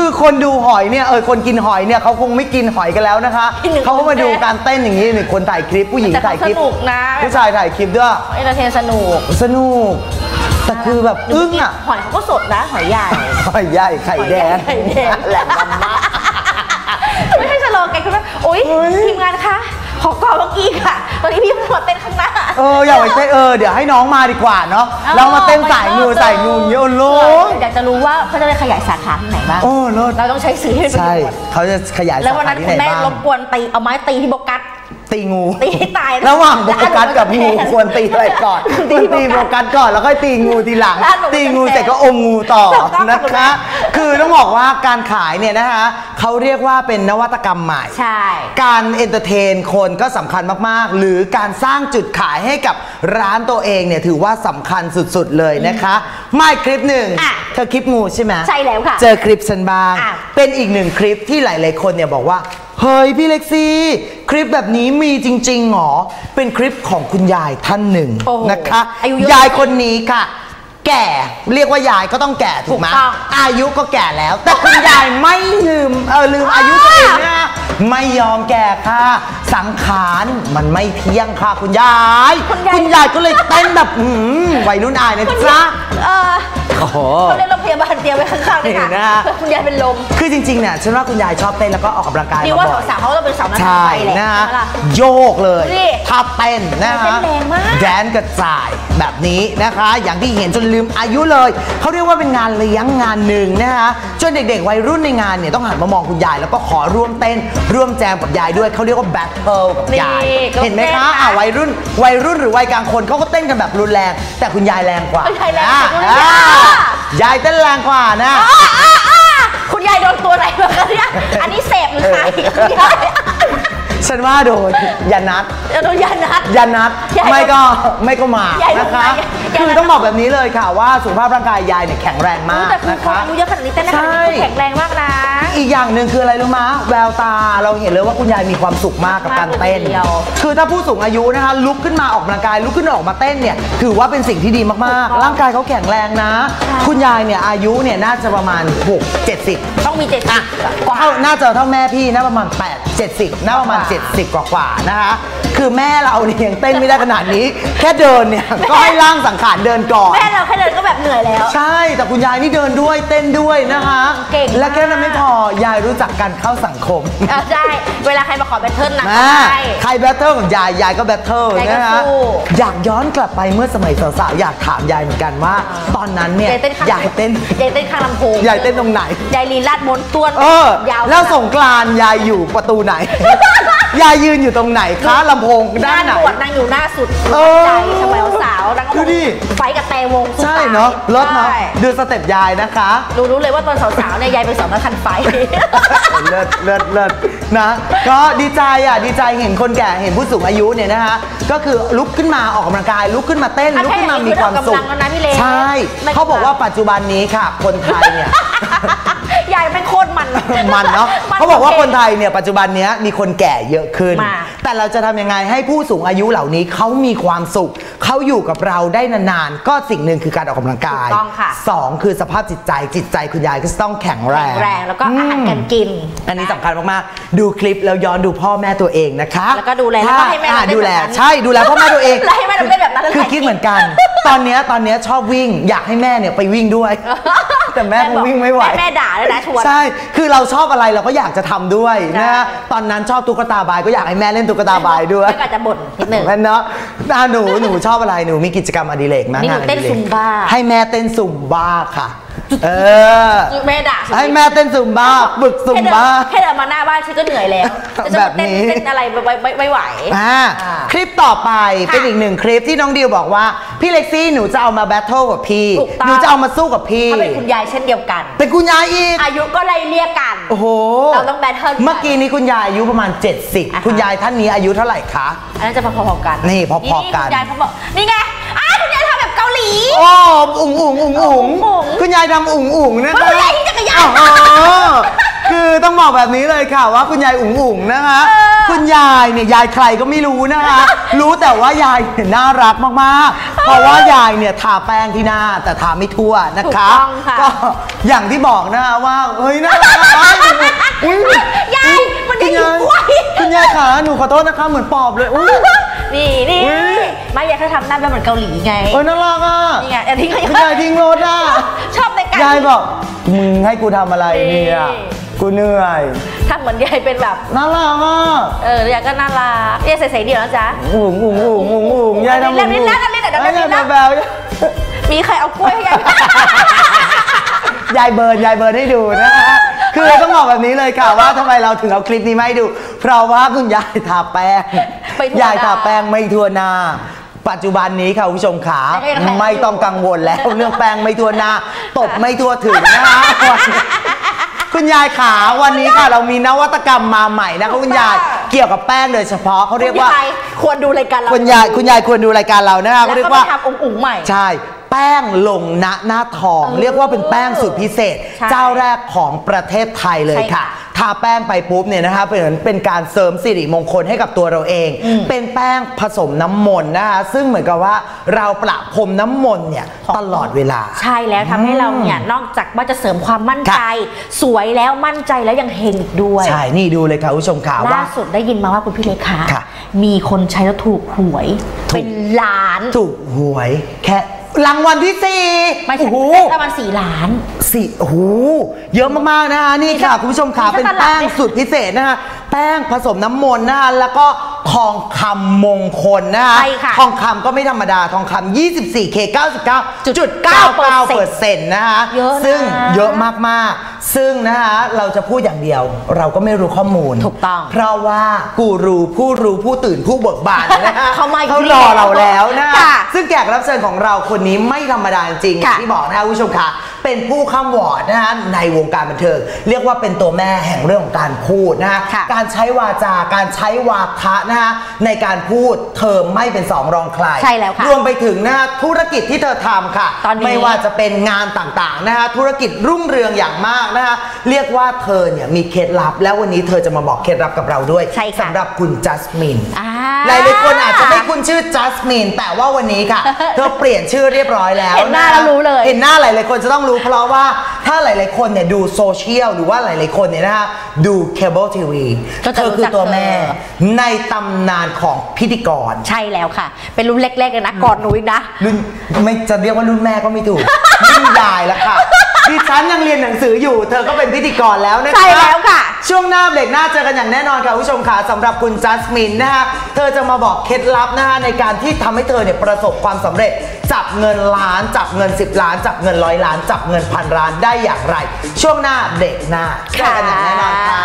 คือคนดูหอยเนี่ยเออคนกินหอยเนี่ยเขาคงไม่กินหอยกันแล้วนะคะเขาก็มาดูการเต้นอย่างนี้หนึ่งคนถ่ายคลิปผู้หญิงถ่ายคลิปสนุกนะผู้ชายถ่ายคลิปด้วยเอนเตอร์เทนสนุกสนุกแต่คือแบบอึ้งอ่ะหอยเขาก็สดนะหอยใหญ่หอยใหญ่ไข่แดงแหลมดำมากไม่ใช่สโลแกนคุณว่าโอ๊ยทีมงานคะขอกอเมื่อกี้ค่ะตอนนี้พี่มาเต้นข้างหน้าเอออยากไปเต้นเออเดี๋ยวให้น้องมาดีกว่าเนาะเรามาเต้นสายงูสายงูเยอะโลอยากจะรู้ว่าเขาจะได้ขยายสาขาที่ไหนบ้างโอ้โลเราต้องใช้สื่อให้เป็นใช่เขาจะขยายสาขาที่ไหนบ้างแล้ววันนั้นคุณแม่รบกวนตีเอาไม้ตีที่โบกัสตีงูตีตายระหว่างโบกัสกับงูควรตีอะไรก่อนตีตีโบกัสก่อนแล้วค่อยตีงูทีหลังตีงูเสร็จก็อมงูต่อนะคะคือต้องบอกว่าการขายเนี่ยนะคะเขาเรียกว่าเป็นนวัตกรรมใหม่ใช่การเอนเตอร์เทนคนก็สำคัญมากๆหรือการสร้างจุดขายให้กับร้านตัวเองเนี่ยถือว่าสำคัญสุดๆเลยนะคะมาคลิปหนึ่งเธอคลิปงูใช่ไหมใช่แล้วค่ะเจอคลิปฉันบ้างเป็นอีกหนึ่งคลิปที่หลายๆคนเนี่ยบอกว่าเฮ้ยพี่เล็กซี่คลิปแบบนี้มีจริงๆหรอเป็นคลิปของคุณยายท่านหนึ่งนะคะยายคนนี้ค่ะแก่เรียกว่ายายก็ต้องแก่ถูกไหมอายุก็แก่แล้วแต่คุณยายไม่ลืมเออลืมอายุตัวเองนะไม่ยอมแก่ค่ะสังขารมันไม่เที่ยงค่ะคุณยายคุณยายก็เลยเต้นแบบวัยรุ่นอายนะจ๊ะโอ้โหเรียกรถพยาบาลเตรียมไว้ข้างๆเลยค่ะคุณยายเป็นลมคือจริงๆเนี่ยฉันว่าคุณยายชอบเต้นแล้วก็ออกกำลังกายนี่ว่าสาวๆเขาต้องเป็นสาวนักไปเลยนะโยกเลยท่าเต้นนะคะแดนกระจายแบบนี้นะคะอย่างที่เห็นจนลืมอายุเลยเขาเรียกว่าเป็นงานเลี้ยงงานหนึ่งนะคะจนเด็กๆวัยรุ่นในงานเนี่ยต้องหันมามองคุณยายแล้วก็ขอร่วมเต้นร่วมแจมกับยายด้วยเขาเรียกว่าแบทเทิลกับยายเห็นไหมคะอ่ะวัยรุ่นวัยรุ่นหรือวัยกลางคนเขาก็เต้นกันแบบรุนแรงแต่คุณยายแรงกว่ายายเต้นแรงกว่านะคุณยายโดนตัวไหนมาเนี่ยอันนี้เสพหรือไงคุณยายฉันว่าโดนยานัดโดนยานัดยานัดไม่ก็ไม่ก็มานะคะคือต้องบอกแบบนี้เลยค่ะว่าสุขภาพร่างกายยายเนี่ยแข็งแรงมากนะคะอายุเยอะขนาดนี้เต้นได้ขนาดนี้แข็งแรงมากนะอีกอย่างหนึ่งคืออะไรรู้มะแววตาเราเห็นเลยว่าคุณยายมีความสุขมากกับการเต้นคือถ้าผู้สูงอายุนะคะลุกขึ้นมาออกกำลังกายลุกขึ้นออกมาเต้นเนี่ยถือว่าเป็นสิ่งที่ดีมากๆร่างกายเขาแข็งแรงนะคุณยายเนี่ยอายุเนี่ยน่าจะประมาณหก เจ็ดสิบต้องมีเจ็ดสิบกว่าน่าจะเท่าแม่พี่น่าประมาณแปด เจ็ดสิบน่าประมาณเจ็ดสิบกว่าๆนะคะคือแม่เราเนี่ยยังเต้นไม่ได้ขนาดนี้แค่เดินเนี่ยก็ให้ร่างสังขารเดินก่อนแม่เราแค่เดินก็แบบเหนื่อยแล้วใช่แต่คุณยายนี่เดินด้วยเต้นด้วยนะคะเก่งและแค่นั้นไม่พอยายรู้จักการเข้าสังคมใช่เวลาใครมาขอแบทเทิลนะใครแบทเทิลกับยายยายก็แบทเทิลนะคะอยากย้อนกลับไปเมื่อสมัยสาวๆอยากถามยายเหมือนกันว่าตอนนั้นเนี่ยยายเต้นยายเต้นข้างลำโพงยายเต้นตรงไหนยายลีลาดม้วนตัวยาวแล้วสงกรานต์ยายอยู่ประตูไหนยายยืนอยู่ตรงไหนคะลำโพงด้านไหนบวชนางอยู่หน้าสุดใจสมัยสาวนางก็ไฟกับแต่วงใช่เนาะรถเนาะดูสเต็ปยายนะคะรู้รู้เลยว่าตอนสาวๆเนี่ยยายเป็นสาวนักขันไฟเลิศเลิศเลิศนะก็ดีใจอ่ะดีใจเห็นคนแก่เห็นผู้สูงอายุเนี่ยนะคะก็คือลุกขึ้นมาออกกำลังกายลุกขึ้นมาเต้นลุกขึ้นมามีความสุขใช่เขาบอกว่าปัจจุบันนี้ค่ะคนไทยเนี่ยยายเป็นโคตรมันมันเนาะเขาบอกว่าคนไทยเนี่ยปัจจุบันนี้มีคนแก่เยอะขึ้นแต่เราจะทำยังไงให้ผู้สูงอายุเหล่านี้เขามีความสุขเขาอยู่กับเราได้นานๆก็สิ่งหนึ่งคือการออกกำลังกายสองคือสภาพจิตใจจิตใจคุณยายก็ต้องแข็งแรงแรงแล้วก็อาหารการกินอันนี้สำคัญมากๆดูคลิปแล้วย้อนดูพ่อแม่ตัวเองนะคะแล้วก็ดูแลแล้วก็ให้แม่ดูแลใช่ดูแลพ่อแม่ตัวเองแล้วให้แม่เล่นแบบนั้นคือคิดเหมือนกันตอนนี้ตอนนี้ชอบวิ่งอยากให้แม่เนี่ยไปวิ่งด้วยแต่แม่คงวิ่งไม่ไหวแม่ด่าเลยนะชวนใช่คือเราชอบอะไรเราก็อยากจะทำด้วยนะตอนนั้นชอบตุ๊กตาบายก็อยากให้แม่เล่นตุ๊กตาบายด้วยแม่ก็จะบ่นนิดหนึ่งแม่เนาะหนูหนูชอบอะไรหนูมีกิจกรรมอดิเรกมั้ยงานเต้นซุมบ้าให้แม่เต้นซุมบ้าค่ะเออแม่ด่าให้แม่เต้นซุมบ้าฝึกซุมบ้าแค่เดินมาหน้าบ้านฉันก็เหนื่อยแล้วแบบนี้เต้นอะไรไม่ไหวอ่าคลิปต่อไปเป็นอีกหนึ่งคลิปที่น้องดิวบอกว่าพี่เล็กซี่หนูจะเอามาแบทเทิลกับพี่หนูจะเอามาสู้กับพี่เขาเป็นคุณยายเช่นเดียวกันเป็นคุณยายอีกอายุก็ไล่เรียกกันโอ้โหเราต้องแบทเทิลเมื่อกี้นี้คุณยายอายุประมาณเจ็ดสิบคุณยายท่านนี้อายุเท่าไหร่คะอันนั้นจะพอๆกันนี่พอๆกันคุณยายเขาบอกนี่ไงอ้าคุณยายทำแบบเกาหลีโอ้อุ๋งอุ๋งอุ๋งอุ๋งคุณยายทำอุ๋งอุ๋งนะคะคุณยายที่จักรยานคือต้องบอกแบบนี้เลยค่ะว่าคุณยายอุ๋งอุ๋งนะคะคุณยายเนี่ยยายใครก็ไม่รู้นะคะรู้แต่ว่ายายเนี่ยน่ารักมากๆเพราะว่ายายเนี่ยทาแป้งที่หน้าแต่ทาไม่ทั่วนะคะก็อย่างที่บอกนะคะว่าเฮ้ยน่ารักยายมันจะยิ้มไว้คุณยายขาหนูขอโทษนะคะเหมือนปอบเลยนี่นี่ไม่ยายเขาทำหน้าแบบเหมือนเกาหลีไงเออน่ารักอ่ะนี่ไงอันนี้คุณยายทิ้งรถอ่ะชอบในการยายบอกมึงให้กูทำอะไรเนี่ยกูเหนื่อยถ้าเหมือนยายเป็นแบบน่ารักอ่ะเออยายก็น่ารักยายใส่ๆเดียวนะจ๊ะอุ้งอุ้งอุ้งอุ้งอุ้งยายทำเล่นเล่นแล้วเล่นเดี๋ยวเล่นแล้วมีใครเอากล้วยให้ยายยายเบิร์นยายเบิร์นให้ดูนะฮะคือต้องบอกแบบนี้เลยค่ะว่าทำไมเราถึงเอาคลิปนี้มาให้ดูเพราะว่าคุณยายทาแป้งยายทาแป้งไม่ทั่วหน้าปัจจุบันนี้ค่ะคุณผู้ชมขาไม่ต้องกังวลแล้วเรื่องแป้งไม่ทั่วหน้าตบไม่ทั่วถึงนะคะคุณยายขาวันนี้ค่ะเรามีนวัตกรรมมาใหม่นะคะคุณยายเกี่ยวกับแป้งโดยเฉพาะเขาเรียกว่าควรดูรายการเราคุณยายคุณยายควรดูรายการเรานะคะเขาเรียกว่าทำอุ้งๆใหม่ใช่แป้งลงณหน้าทองเรียกว่าเป็นแป้งสูตรพิเศษเจ้าแรกของประเทศไทยเลยค่ะทาแป้งไปปุ๊บเนี่ยนะคะเป็นเป็นการเสริมสิริมงคลให้กับตัวเราเองเป็นแป้งผสมน้ำมนต์นะคะซึ่งเหมือนกับว่าเราประพรมน้ำมนต์เนี่ยตลอดเวลาใช่แล้วทำให้เราเนี่ยนอกจากว่าจะเสริมความมั่นใจสวยแล้วมั่นใจแล้วยังเฮงอีกด้วยใช่นี่ดูเลยค่ะผู้ชมข่าวว่าล่าสุดได้ยินมาว่าคุณพี่เลขามีคนใช้แล้วถูกหวยเป็นล้านถูกหวยแค่รางวัลที่สี่ไม่ใช่ประมาณสี่ล้านสี่โอ้โหเยอะมากๆนะคะนี่ค่ะคุณผู้ชมขาเป็นแป้งสูตรพิเศษนะคะแป้งผสมน้ำมนต์นะคะแล้วก็ทองคำมงคลนะคะทองคำก็ไม่ธรรมดาทองคำ ยี่สิบสี่เค เก้าสิบเก้าจุดเก้าเก้าเปอร์เซ็นต์ นะคะซึ่งเยอะมากๆซึ่งนะคะเราจะพูดอย่างเดียวเราก็ไม่รู้ข้อมูลถูกต้องเพราะว่ากูรูผู้รู้ผู้ตื่นผู้เบิกบานนะคะเขามาเขารอเราแล้วนะซึ่งแขกรับเชิญของเราคนนี้ไม่ธรรมดาจริงอย่างที่บอกนะคะผู้ชมค่ะเป็นผู้ข้ามวอร์ดนะคะในวงการบันเทิงเรียกว่าเป็นตัวแม่แห่งเรื่องของการพูดนะคะการใช้วาจาการใช้วาทะนะคะในการพูดเธอไม่เป็นสองรองใครใช่แล้วค่ะรวมไปถึงนะคะธุรกิจที่เธอทำค่ะไม่ว่าจะเป็นงานต่างๆนะคะธุรกิจรุ่งเรืองอย่างมากนะคะเรียกว่าเธอเนี่ยมีเคล็ดลับแล้ววันนี้เธอจะมาบอกเคล็ดลับกับเราด้วยสำหรับคุณจัสมินหลายๆคนอาจจะไม่คุ้นชื่อจัสมินแต่ว่าวันนี้ค่ะเธอเปลี่ยนชื่อเรียบร้อยแล้วเห็นหน้าแล้วรู้เลยเห็นหน้าหลายๆคนจะต้องรู้เพราะว่าถ้าหลายๆคนเนี่ยดูโซเชียลหรือว่าหลายๆคนเนี่ยนะคะดูเคเบิลทีวีเธอคือตัวแม่ในตำนานของพิธีกรใช่แล้วค่ะเป็นรุ่นเล็กๆเลยนะก่อนหนูอีกนะรุ่นไม่จะเรียกว่ารุ่นแม่ก็ไม่ถูกรุ่นยายแล้วค่ะดิฉันยังเรียนหนังสืออยู่เธอก็เป็นพิธีกรแล้วนะคะใช่แล้วค่ะช่วงหน้าเบรกหน้าเจอกันอย่างแน่นอนค่ะผู้ชมค่ะสำหรับคุณจัสมินนะคะเธอจะมาบอกเคล็ดลับนะคะในการที่ทำให้เธอเนี่ยประสบความสำเร็จจับเงินล้านจับเงินสิบล้านจับเงินร้อยล้านจับเงินพันล้านได้อย่างไรช่วงหน้าเบรกหน้าเจอกันอย่างแน่นอนค่ะ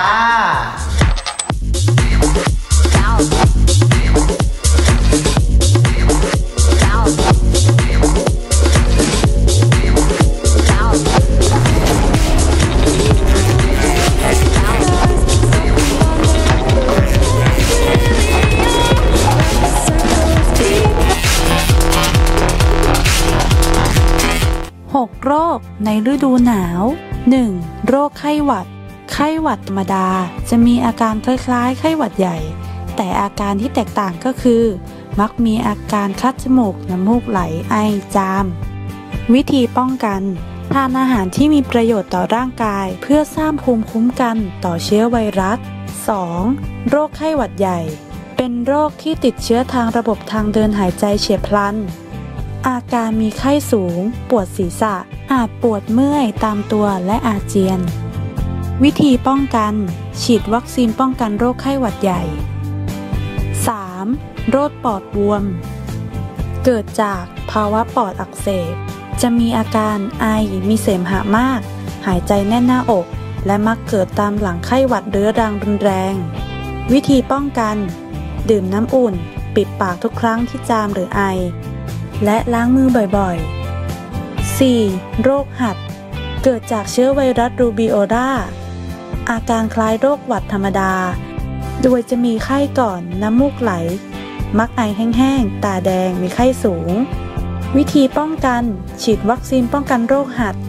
หกโรคในฤดูหนาว หนึ่ง. โรคไข้หวัดไข้หวัดธรรมดาจะมีอาการคล้ายๆไข้หวัดใหญ่แต่อาการที่แตกต่างก็คือมักมีอาการคัดจมูกน้ำมูกไหลไอจามวิธีป้องกันทานอาหารที่มีประโยชน์ต่อร่างกายเพื่อสร้างภูมิคุ้มกันต่อเชื้อไวรัส สอง. โรคไข้หวัดใหญ่เป็นโรคที่ติดเชื้อทางระบบทางเดินหายใจเฉียบพลันอาการมีไข้สูงปวดศีรษะอาจปวดเมื่อยตามตัวและอาเจียนวิธีป้องกันฉีดวัคซีนป้องกันโรคไข้หวัดใหญ่ สาม. โรคปอดบวมเกิดจากภาวะปอดอักเสบจะมีอาการไอมีเสมหะมากหายใจแน่นหน้าอกและมักเกิดตามหลังไข้หวัดเรื้อรังรุนแรงวิธีป้องกันดื่มน้ำอุ่นปิดปากทุกครั้งที่จามหรือไอและล้างมือบ่อยๆ สี่. โรคหัดเกิดจากเชื้อไวรัสรูบิโอลาอาการคล้ายโรคหวัดธรรมดาโดยจะมีไข้ก่อนน้ำมูกไหลมักไอแห้งๆตาแดงมีไข้สูงวิธีป้องกันฉีดวัคซีนป้องกันโรคหัด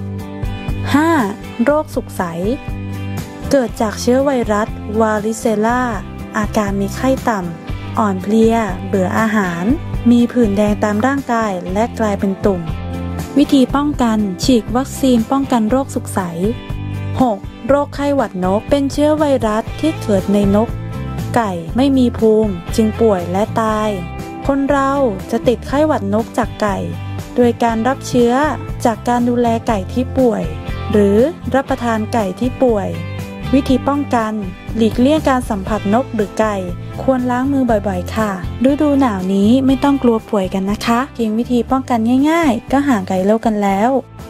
ห้า. โรคสุกใสเกิดจากเชื้อไวรัสวาริเซล่าอาการมีไข้ต่ำอ่อนเพลียเบื่ออาหารมีผื่นแดงตามร่างกายและกลายเป็นตุ่มวิธีป้องกันฉีดวัคซีนป้องกันโรคสุกใส หก. โรคไข้หวัดนกเป็นเชื้อไวรัสที่เกิดในนกไก่ไม่มีภูมิจึงป่วยและตายคนเราจะติดไข้หวัดนกจากไก่โดยการรับเชื้อจากการดูแลไก่ที่ป่วยหรือรับประทานไก่ที่ป่วยวิธีป้องกันหลีกเลี่ยงการสัมผัสนกหรือไก่ควรล้างมือบ่อยๆค่ะฤดูหนาวนี้ไม่ต้องกลัวป่วยกันนะคะเพียงวิธีป้องกันง่ายๆก็ห่างไกลโรคกันแล้ว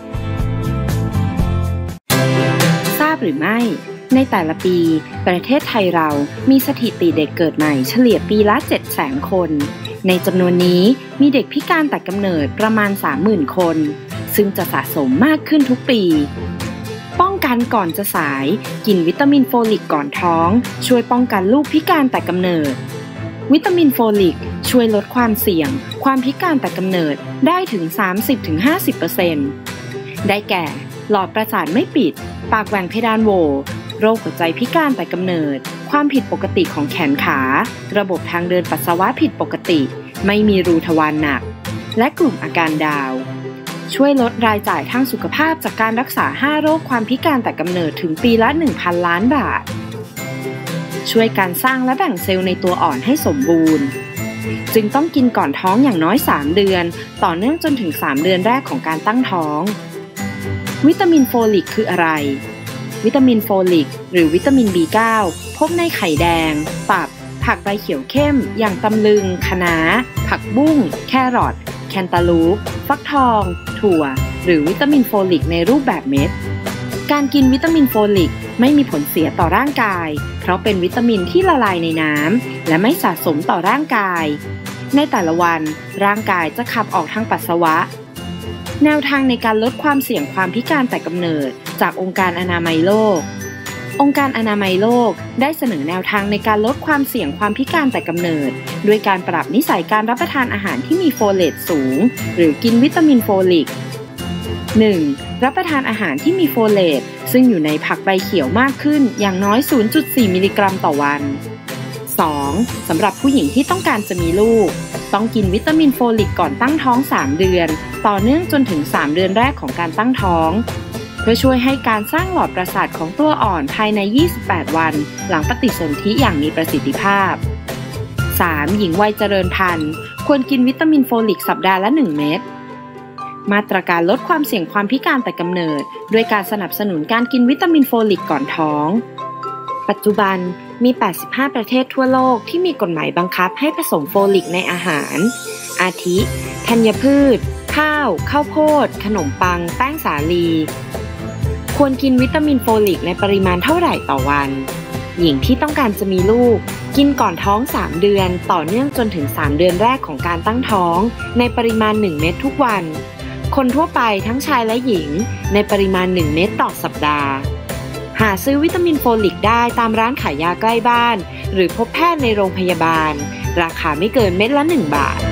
ทราบหรือไม่ในแต่ละปีประเทศไทยเรามีสถิติเด็กเกิดใหม่เฉลี่ยปีละ เจ็ดแสน คนในจำนวนนี้มีเด็กพิการแต่กำเนิดประมาณ สามหมื่น คนซึ่งจะสะสมมากขึ้นทุกปีป้องกันก่อนจะสายกินวิตามินโฟลิกก่อนท้องช่วยป้องกันลูกพิการแต่กำเนิดวิตามินโฟลิกช่วยลดความเสี่ยงความพิการแต่กำเนิดได้ถึง สามสิบถึงห้าสิบเปอร์เซ็นต์ ได้แก่หลอดประสาทไม่ปิดปากแหว่งเพดานโหว่โรคหัวใจพิการแต่กำเนิดความผิดปกติของแขนขาระบบทางเดินปัสสาวะผิดปกติไม่มีรูทวารหนักและกลุ่มอาการดาวช่วยลดรายจ่ายทางสุขภาพจากการรักษาห้าโรคความพิการแต่กำเนิดถึงปีละ หนึ่งพัน ล้านบาทช่วยการสร้างและแบ่งเซลล์ในตัวอ่อนให้สมบูรณ์จึงต้องกินก่อนท้องอย่างน้อยสามเดือนต่อเนื่องจนถึงสามเดือนแรกของการตั้งท้องวิตามินโฟลิกคืออะไรวิตามินโฟลิกหรือวิตามิน บี เก้า พบในไข่แดงตับผักใบเขียวเข้มอย่างตำลึงคะน้าผักบุ้งแครอทแคนตาลูปฟักทองถั่วหรือวิตามินโฟลิกในรูปแบบเม็ดการกินวิตามินโฟลิกไม่มีผลเสียต่อร่างกายเพราะเป็นวิตามินที่ละลายในน้ำและไม่สะสมต่อร่างกายในแต่ละวันร่างกายจะขับออกทางปัสสาวะแนวทางในการลดความเสี่ยงความพิการแต่กำเนิดจากองค์การอนามัยโลกองค์การอนามัยโลกได้เสนอแนวทางในการลดความเสี่ยงความพิการแต่กำเนิดด้วยการปรับนิสัยการรับประทานอาหารที่มีโฟเลตสูงหรือกินวิตามินโฟลิก หนึ่ง. รับประทานอาหารที่มีโฟเลตซึ่งอยู่ในผักใบเขียวมากขึ้นอย่างน้อย ศูนย์จุดสี่ มิลลิกรัมต่อวัน สอง. สำหรับผู้หญิงที่ต้องการจะมีลูกต้องกินวิตามินโฟลิกก่อนตั้งท้องสามเดือนต่อเนื่องจนถึงสามเดือนแรกของการตั้งท้องเพื่อช่วยให้การสร้างหลอดประสาทของตัวอ่อนภายในยี่สิบแปดวันหลังปฏิสนธิอย่างมีประสิทธิภาพ สาม. หญิงวัยเจริญพันธุ์ควรกินวิตามินโฟลิกสัปดาห์ละหนึ่งเม็ดมาตรการลดความเสี่ยงความพิการแต่กำเนิดด้วยการสนับสนุนการกินวิตามินโฟลิกก่อนท้องปัจจุบันมีแปดสิบห้าประเทศทั่วโลกที่มีกฎหมายบังคับให้ผสมโฟลิกในอาหารอาทิธัญพืชข้าวข้าวโพดขนมปังแป้งสาลีควรกินวิตามินโฟลิกในปริมาณเท่าไหร่ต่อวันหญิงที่ต้องการจะมีลูกกินก่อนท้องสามเดือนต่อเนื่องจนถึงสามเดือนแรกของการตั้งท้องในปริมาณหนึ่งเม็ดทุกวันคนทั่วไปทั้งชายและหญิงในปริมาณหนึ่งเม็ดต่อสัปดาห์หาซื้อวิตามินโฟลิกได้ตามร้านขายยาใกล้บ้านหรือพบแพทย์ในโรงพยาบาลราคาไม่เกินเม็ดละหนึ่งบาท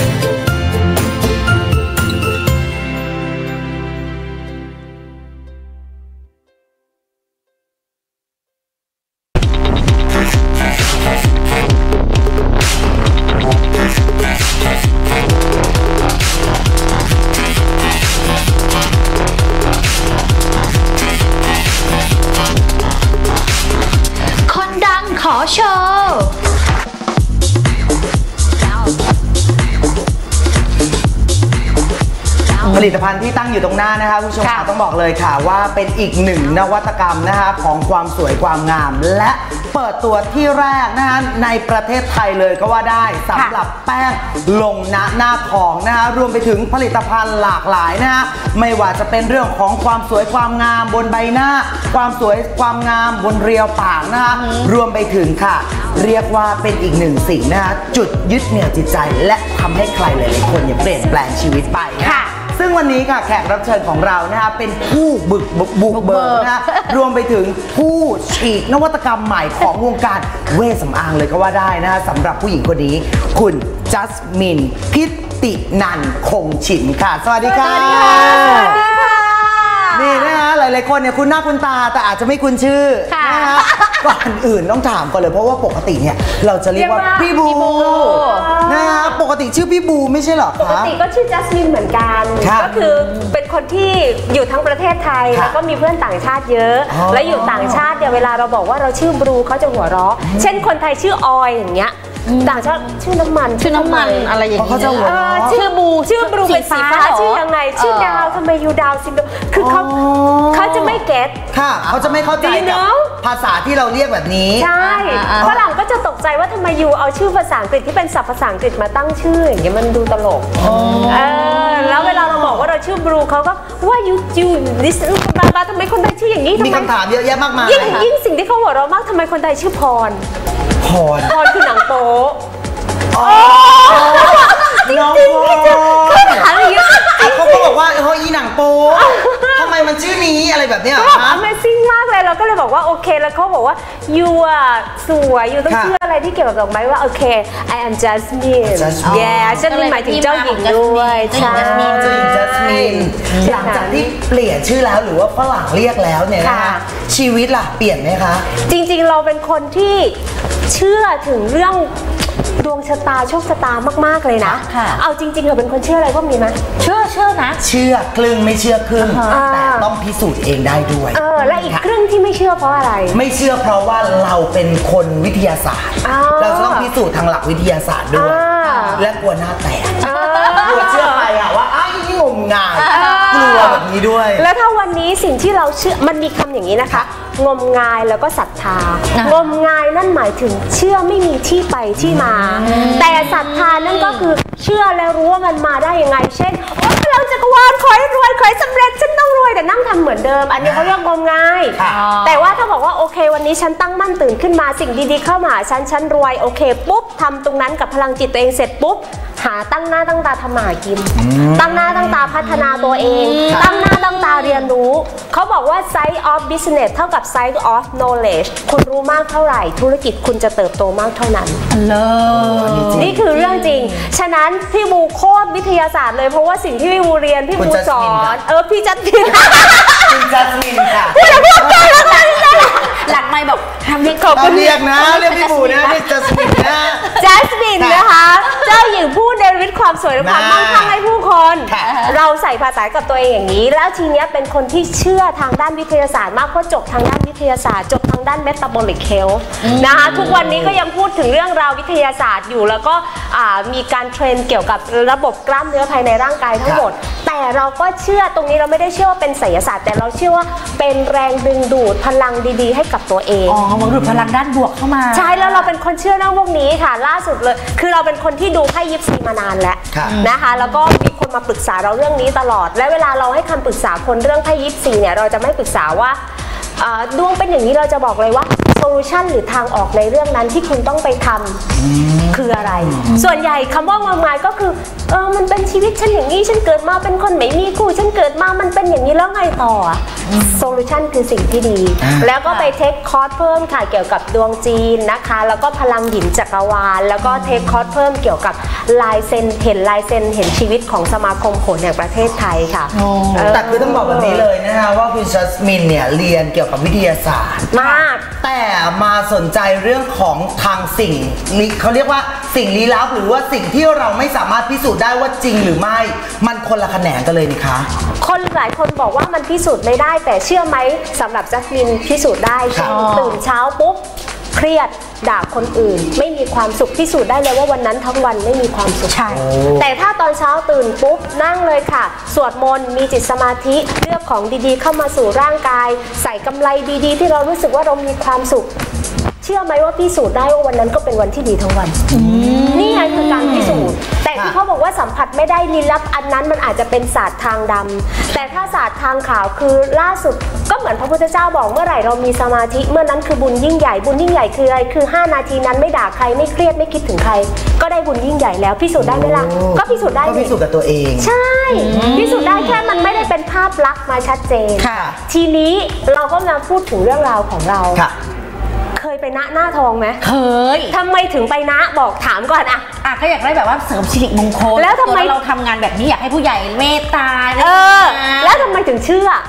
ขอโชว์ผลิตภัณฑ์ที่ตั้งอยู่ตรงหน้านะคะคุณผู้ชมต้องบอกเลยค่ะว่าเป็นอีกหนึ่งนวัตกรรมนะคะของความสวยความงามและเปิดตัวที่แรกนะคะในประเทศไทยเลยก็ว่าได้สำหรับแป้งลงหน้าหน้าทองนะคะรวมไปถึงผลิตภัณฑ์หลากหลายนะคะไม่ว่าจะเป็นเรื่องของความสวยความงามบนใบหน้าความสวยความงามบนเรียวปากนะคะรวมไปถึงค่ะเรียกว่าเป็นอีกหนึ่งสิ่งนะคะจุดยึดเหนี่ยวจิตใจและทำให้ใครหลายๆคนเนี่ยเปลี่ยนแปลงชีวิตไปค่ะซึ่งวันนี้ค่ะแขกรับเชิญของเรานะคะเป็นผู้บุกบุกเบิกนะคะรวมไปถึงผู้ฉีกนวัตกรรมใหม่ของวงการเวชสำอางเลยก็ว่าได้นะคะสำหรับผู้หญิงคนนี้คุณจัสมินพิตินันคงฉิมค่ะสวัสดีค่ะนนี่นะคะหลายๆคนเนี่ยคุ้นหน้าคุ้นตาแต่อาจจะไม่คุ้นชื่อนะคะก่อนอื่นต้องถามก่อนเลยเพราะว่าปกติเนี่ยเราจะเรียกว่าพี่บูนะคะปกติชื่อพี่บูไม่ใช่หรอคะปกติก็ชื่อจัสมินเหมือนกันก็คือเป็นคนที่อยู่ทั้งประเทศไทยแล้วก็มีเพื่อนต่างชาติเยอะและอยู่ต่างชาติเนี่ยเวลาเราบอกว่าเราชื่อบรูเขาจะหัวเราะเช่นคนไทยชื่อออยอย่างเงี้ยต่างชาติชื่อน้ำมันชื่อน้ำมันอะไรอย่างเงี้ยชื่อบูชื่อบูเป็นสีฟ้าชื่อยังไงชื่อดาวทำไมยูดาวซินโดคือเขาเขาจะไม่เก็ตค่ะเขาจะไม่เข้าใจกับภาษาที่เราเรียกแบบนี้ใช่ฝรั่งก็จะตกใจว่าทำไมยูเอาชื่อภาษาอังกฤษที่เป็นศัพท์ภาษาอังกฤษมาตั้งชื่ออย่างเงี้ยมันดูตลกเออแล้วเวลาเราบอกว่าเราชื่อบรูเขาก็ว่ายูยูดิสบาบาทำไมคนไทยชื่ออย่างนี้มีคำถามเยอะแยะมากมายยิ่งยิ่งสิ่งที่เขาหัวเราะมากทำไมคนไทยชื่อพรพรพรคือหนังโป๊จริงจริงพี่จะเขาถามอย่างนี้เขาก็บอกว่าเฮ้ยอีหนังโป๊ทำไมมันชื่อนี้อะไรแบบเนี้ยก็แบบ Amazing มากเลยเราก็เลยบอกว่าโอเคแล้วเขาบอกว่ายูอ่ะสวยยูต้องชื่ออะไรที่เกี่ยวกับดอกไม้ว่าโอเค I am Jasmine yeah ฉันหมายถึงเจ้าหญิงด้วยใช่ Jasmine หลังจากที่เปลี่ยนชื่อแล้วหรือว่าฝรั่งเรียกแล้วเนี่ยนะคะชีวิตล่ะเปลี่ยนไหมคะจริงๆเราเป็นคนที่เชื่อถึงเรื่องดวงชะตาโชคชะตามากๆเลยนะเอาจริงๆเราเป็นคนเชื่ออะไรก็มีไหมเชื่อเชื่อนะเชื่อครึ่งไม่เชื่อครึ่งแต่ต้องพิสูจน์เองได้ด้วยเออและอีกครึ่งที่ไม่เชื่อเพราะอะไรไม่เชื่อเพราะว่าเราเป็นคนวิทยาศาสตร์เราต้องพิสูจน์ทางหลักวิทยาศาสตร์ด้วยและกลัวหน้าแตกกลัวเชื่อใครอะว่าอ้าวนี่งมงายกลัวแบบนี้ด้วยแล้วถ้าวันนี้สิ่งที่เราเชื่อมันมีคำอย่างนี้นะคะงมงายแล้วก็ศรัทธางมงายนั่นหมายถึงเชื่อไม่มีที่ไปที่มาแต่ศรัทธานั่นก็คือเชื่อแล้วรู้ว่ามันมาได้ยังไงเช่นโอ้พลังจักรวาลขอให้รวยขอให้สำเร็จฉันต้องรวยแต่นั่งทำเหมือนเดิมอันนี้เขาเรียกงมงายแต่ว่าถ้าบอกว่าโอเควันนี้ฉันตั้งมั่นตื่นขึ้นมาสิ่งดีๆเข้ามาฉันฉันรวยโอเคปุ๊บทำตรงนั้นกับพลังจิตตัวเองเสร็จปุ๊บหาตั้งหน้าตั้งตาทำหากินตั้งหน้าตั้งตาพัฒนาตัวเองตั้งหน้าตั้งตาเรียนรู้เขาบอกว่า size of business เท่ากับ size of knowledge คุณรู้มากเท่าไหร่ธุรกิจคุณจะเติบโตมากเท่านั้นนี่คือเรื่องจริงฉะนั้นพี่บูโคตรวิทยาศาสตร์เลยเพราะว่าสิ่งที่พี่บูเรียนพี่บูสอนเออพี่จัดมินคุณจัดมินค่ะหลังไม่บอกทำเรียกขอบคุณเรียกนะเรียกพี่บูนะนี่จัสมินนะจัสมินนะคะเจ้าหญิงผู้เนรมิตความสวยและความมั่งคั่งให้ผู้คนเราใส่ภาษากับตัวเองอย่างนี้แล้วทีนี้เป็นคนที่เชื่อทางด้านวิทยาศาสตร์มากเพราะจบทางด้านวิทยาศาสตร์จบทางด้าน metabolic health นะคะทุกวันนี้ก็ยังพูดถึงเรื่องราววิทยาศาสตร์อยู่แล้วก็มีการเทรนเกี่ยวกับระบบกล้ามเนื้อภายในร่างกายทั้งหมดแต่เราก็เชื่อตรงนี้เราไม่ได้เชื่อว่าเป็นไสยศาสตร์แต่เราเชื่อว่าเป็นแรงดึงดูดพลังดีๆให้กับตัวเองอ๋อมันดูดพลังด้านบวกเข้ามาใช่แล้วเราเป็นคนเชื่อเรื่องพวกนี้ค่ะล่าสุดเลยคือเราเป็นคนที่ดูไพ่ยิปซีมานานแล้วนะคะแล้วก็มีคนมาปรึกษาเราเรื่องนี้ตลอดและเวลาเราให้คำปรึกษาคนเรื่องไพ่ยิปซีเนี่ยเราจะไม่ปรึกษาว่าดวงเป็นอย่างนี้เราจะบอกเลยว่าโซลูชันหรือทางออกในเรื่องนั้นที่คุณต้องไปทำคืออะไรส่วนใหญ่คำว่างมงายก็คือเออมันเป็นชีวิตฉันอย่างนี้ฉันเกิดมาเป็นคนไม่มีคู่ฉันเกิดมามันเป็นอย่างนี้แล้วไงต่อโซลูชันคือสิ่งที่ดีแล้วก็ไปเทคคอร์สเพิ่มค่ะเกี่ยวกับดวงจีนนะคะแล้วก็พลังหินจักรวาลแล้วก็เทคคอร์สเพิ่มเกี่ยวกับลายเซ็นเห็นลายเซ็นเห็นชีวิตของสมาคมโขนแห่งประเทศไทยค่ะแต่คือต้องบอกแบบนี้เลยนะคะว่าคุณจัสมินเนี่ยเรียนเกี่ยวกับวิทยาศาสตร์มากแต่มาสนใจเรื่องของทางสิ่งเขาเรียกว่าสิ่งลี้ลับหรือว่าสิ่งที่เราไม่สามารถพิสูจน์ได้ว่าจริงหรือไม่มันคนละแขนงกันเลยนี่คะคนหลายคนบอกว่ามันพิสูจน์ไม่ได้แต่เชื่อไหมสำหรับจัสมินพิสูจน์ได้ตื่นเช้าปุ๊บเครียดด่าคนอื่นไม่มีความสุขพิสูจน์ได้เลยว่าวันนั้นทั้งวันไม่มีความสุขใช่แต่ถ้าตอนเช้าตื่นปุ๊บนั่งเลยค่ะสวดมนต์มีจิตสมาธิเลือกของดีๆเข้ามาสู่ร่างกายใส่กำไรดีๆที่เรารู้สึกว่าเรามีความสุขเชื่อไหมว่าพิสูจน์ได้ว่าวันนั้นก็เป็นวันที่ดีทั้งวันนี่ไงคือการพิสูจน์แต่ที่เขาบอกว่าสัมผัสไม่ได้ลี้ลับอันนั้นมันอาจจะเป็นศาสตร์ทางดำแต่ถ้าศาสตร์ทางขาวคือล่าสุดก็เหมือนพระพุทธเจ้าบอกเมื่อไหร่เรามีสมาธิเมื่อนั้นคือบุญยิ่งใหญ่บุญยิ่งใหญ่คืออะไรคือห้านาทีนั้นไม่ด่าใครไม่เครียดไม่คิดถึงใครก็ได้บุญยิ่งใหญ่แล้วพิสูจน์ได้ไหมล่ะก็พิสูจน์ได้ก็พิสูจน์กับตัวเองใช่พิสูจน์ได้แค่มันไม่ได้เป็นภาพลักษณ์มาชัดเจนทีนี้เราก็มาพูดถึงเรื่องราวของเราเคยไปณหน้าทองไหมเคยทำไมถึงไปณบอกถามก่อนอะอ่ะก็อยากได้แบบว่าเสริมสิริมงคลแล้วทำไมเราทำงานแบบนี้อยากให้ผู้ใหญ่เมตตาเออแล้วทำไมถึงเชื่อ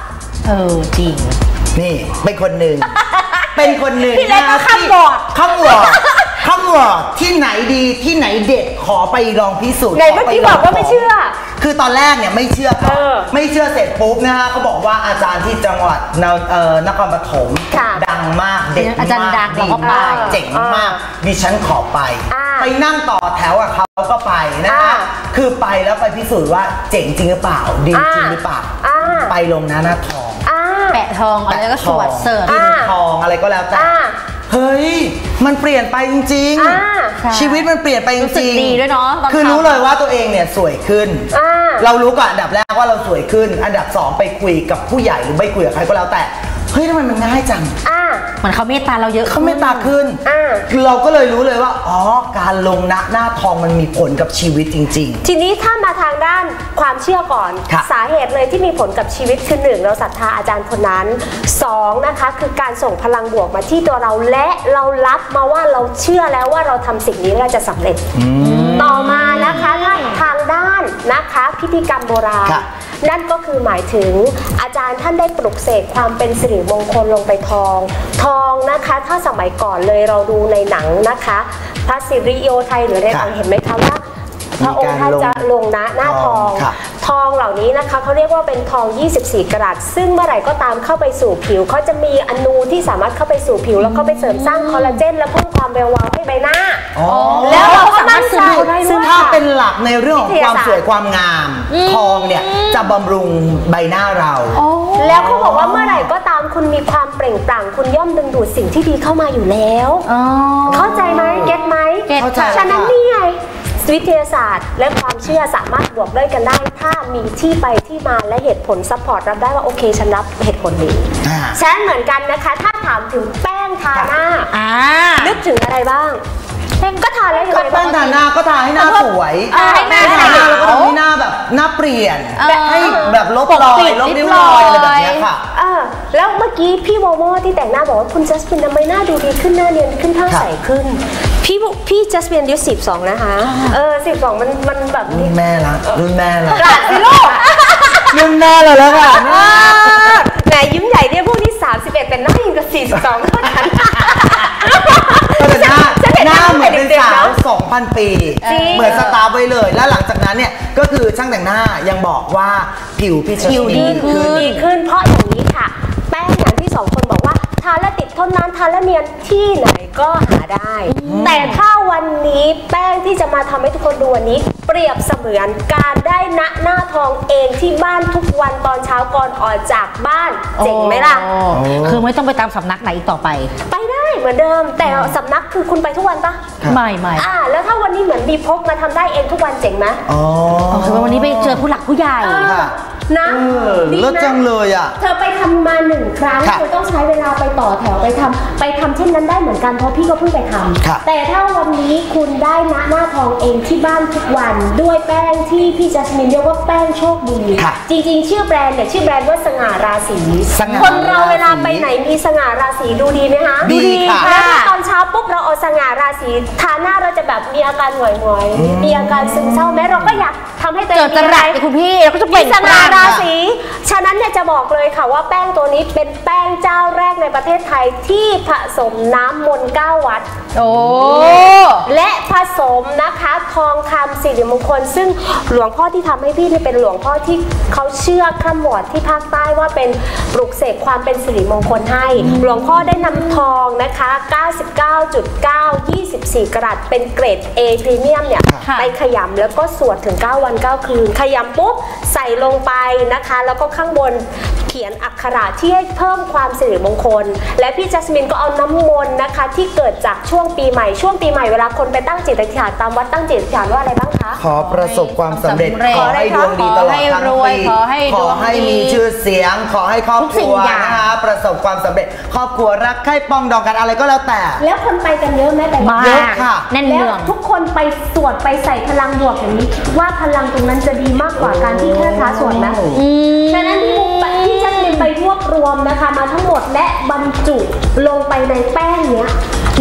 เออจริงนี่เป็นคนหนึ่งเป็นคนหนึ่งพี่เล็กก็ข้ามบอร์ดข้ามบอร์ดข้ามบอร์ดที่ไหนดีที่ไหนเด็ดขอไปลองพิสูจน์ไหนเมื่อกี้บอกว่าไม่เชื่อคือตอนแรกเนี่ยไม่เชื่อเขาไม่เชื่อเสร็จปุ๊บนะฮะเขาบอกว่าอาจารย์ที่จังหวัดนครปฐมดังมากเด็ดมากอาจารย์ดังดีมากเจ๋งมากดิฉันขอไปไปนั่งต่อแถวกับเขาก็ไปนะคะคือไปแล้วไปพิสูจน์ว่าเจ๋งจริงหรือเปล่าดีจริงหรือเปล่าไปลงหน้าหน้าทองแปะทองอะไรก็สวดเสิร์ฟกินทองอะไรก็แล้วแต่เฮ้ยมันเปลี่ยนไปจริงๆชีวิตมันเปลี่ยนไปจริงๆรู้สึกดีด้วยเนาะคือรู้เลยว่าตัวเองเนี่ยสวยขึ้นเรารู้ก่อนอันดับแรกว่าเราสวยขึ้นอันดับสองไปคุยกับผู้ใหญ่หรือไม่คุยกับใครก็แล้วแต่เฮ้ยทำไมมันง่ายจังเหมือนเขาเมตตาเราเยอะเขาเมตตาขึ้นเราก็เลยรู้เลยว่าอ๋อการลงหน้าหน้าทองมันมีผลกับชีวิตจริงๆทีนี้ถ้ามาทางด้านความเชื่อก่อนสาเหตุเลยที่มีผลกับชีวิตคือหนึ่งเราศรัทธาอาจารย์คนนั้นสองนะคะคือการส่งพลังบวกมาที่ตัวเราและเรารับมาว่าเราเชื่อแล้วว่าเราทำสิ่งนี้เราจะสำเร็จต่อมานะคะทางด้านนะคะพิธีกรรมโบราณนั่นก็คือหมายถึงอาจารย์ท่านได้ปลุกเสกความเป็นสิริมงคลลงไปทองทองนะคะถ้าสมัยก่อนเลยเราดูในหนังนะคะพระสิริโยไทยหรือในหนังเห็นไหมคะว่าพระองค์ท่านจะลงนะหน้าทองทองเหล่านี้นะคะเขาเรียกว่าเป็นทองยี่สิบสี่กะรัตซึ่งเมื่อไหร่ก็ตามเข้าไปสู่ผิวเขาจะมีอนูที่สามารถเข้าไปสู่ผิวแล้วเข้าไปเสริมสร้างคอลลาเจนและเพิ่มความเบลวาวให้ใบหน้าแล้วเราก็มั่นใจซึ่งถ้าเป็นหลักในเรื่องของความสวยความงามทองเนี่ยจะบำรุงใบหน้าเราแล้วเขาบอกว่าเมื่อไหร่ก็ตามคุณมีความเปล่งปลั่งคุณย่อมดึงดูดสิ่งที่ดีเข้ามาอยู่แล้วเข้าใจไหมเก็ตไหมฉะนั้นนี่ไงวิทยาศาสตร์และความเชื่อสามารถบวกด้วยกันได้ถ้ามีที่ไปที่มาและเหตุผลซัพพอร์ตรับได้ว่าโอเคฉันรับเหตุผลนี้ฉะนั้นเหมือนกันนะคะถ้าถามถึงแป้งทาหน้านึกถึงอะไรบ้างก็ทาแล้วยังไงแป้งทาหน้าก็ทาให้หน้าสวยให้หน้าทาหน้าแล้วก็ทำให้หน้าแบบหน้าเปลี่ยนให้แบบลบรอยลบริ้วรอยอะไรแบบนี้ค่ะแล้วเมื่อกี้พี่โมโม่ที่แต่งหน้าบอกว่าคุณจัสมินทำไมหน้าดูดีขึ้นหน้าเนียนขึ้นท่าใสขึ้นพี่พี่จัสมินอายุสิบสองนะคะเออสิบสองมันมันแบบรุ่นแม่ละรุ่นแม่ละกราดสิลูกรุ่นแม่เลยแล้วค่ะแหมยิ้มใหญ่เนี่ยพวกนี้สามสิบเอ็ดแต่หน้ายังกับสี่สิบสองเท่านั้นแต่หน้าหน้าเหมือนเป็นสาวสองพันปีเหมือนสตาร์ไว้เลยแล้วหลังจากนั้นเนี่ยก็คือช่างแต่งหน้ายังบอกว่าผิวพี่ผิวดีขึ้นดีขึ้นเพราะอย่างนี้ค่ะแป้งอย่างที่สองคนบอกว่าทาและติดทนนานทาและเนียนที่ไหนก็หาได้แต่ถ้าวันนี้แป้งที่จะมาทำให้ทุกคนดูวันนี้เปรียบเสมือนการได้ณหน้าทองเองที่บ้านทุกวันตอนเช้าก่อนออกจากบ้านเจ๋งไหมล่ะคือไม่ต้องไปตามสำนักไหนอีกต่อไปไปได้เหมือนเดิมแต่สำนักคือคุณไปทุกวันปะไม่ไม่อ่าแล้วถ้าวันนี้เหมือนมีพกมาทำได้เองทุกวันเจ๋งไหมอ๋อคือวันนี้ไปเจอผู้หลักผู้ใหญ่นะเลิศจังเลยอ่ะเธอไปทำมาหนึ่งครั้งเธอต้องใช้เวลาไปต่อแถวไปทำไปทำเช่นนั้นได้เหมือนกันเพราะพี่ก็เพิ่งไปทำแต่ถ้าวันนี้คุณได้ณหน้าทองเองที่บ้านทุกวันด้วยแป้งที่พี่จัสมินเรียกว่าแป้งโชคดีจริงๆชื่อแบรนด์เนี่ยชื่อแบรนด์ว่าสง่าราศีคนเราเวลาไปไหนมีสง่าราศีดูดีไหมคะดูดีค่ะตอนเช้าปุ๊บเราเอาสง่าราศีทาหน้าเราจะแบบมีอาการหงอยๆมีอาการซึมเศร้าแม้เราก็อยากทำให้ตัวเองมีอะไรคุณพี่เราก็จะเป็นสง่าราศีฉะนั้นเนี่ยจะบอกเลยค่ะว่าแป้งตัวนี้เป็นแป้งเจ้าแรกในประเทศไทยที่ผสมน้ำมนต์เก้าวัดโอ้และผสมนะคะทองคำสิริมงคลซึ่งหลวงพ่อที่ทำให้พี่นี่เป็นหลวงพ่อที่เขาเชื่อคร่ำวอดที่ภาคใต้ว่าเป็นปลุกเสกความเป็นสิริมงคลให้หลวงพ่อได้นำทองนะคะ เก้าสิบเก้าจุดเก้า ยี่สิบสี่กะรัตเป็นเกรด A พรีเมียมเนี่ยไปขยำแล้วก็สวดถึงเก้าวันเก้าคืนขยำปุ๊บใส่ลงไปนะคะแล้วก็ข้างบนเขียนอักขระที่ให้เพิ่มความสิริมงคลและพี่จัสมินก็เอาน้ำมนต์นะคะที่เกิดจากช่วงปีใหม่ช่วงปีใหม่เวลาคนไปตั้งจิตอธิษฐานตามวัดตั้งจิตอธิษฐานว่าอะไรบ้างคะขอประสบความสำเร็จขอให้ดวงดีตลอดทั้งปีขอให้มีชื่อเสียงขอให้ครอบครัวนะคะประสบความสำเร็จครอบครัวรักใคร่ปองดองกันอะไรก็แล้วแต่แล้วคนไปกันเยอะไหมแต่เยอะค่ะแน่นเนืองทุกคนไปสวดไปใส่พลังบวกอย่างนี้ว่าพลังตรงนั้นจะดีมากกว่าการที่แค่ท้าสวดนะฉะนั้นที่มุกที่จัสมินไปรวบรวมนะคะมาทั้งหมดและบรรจุลงไปในแป้งเนี้ยแล้ว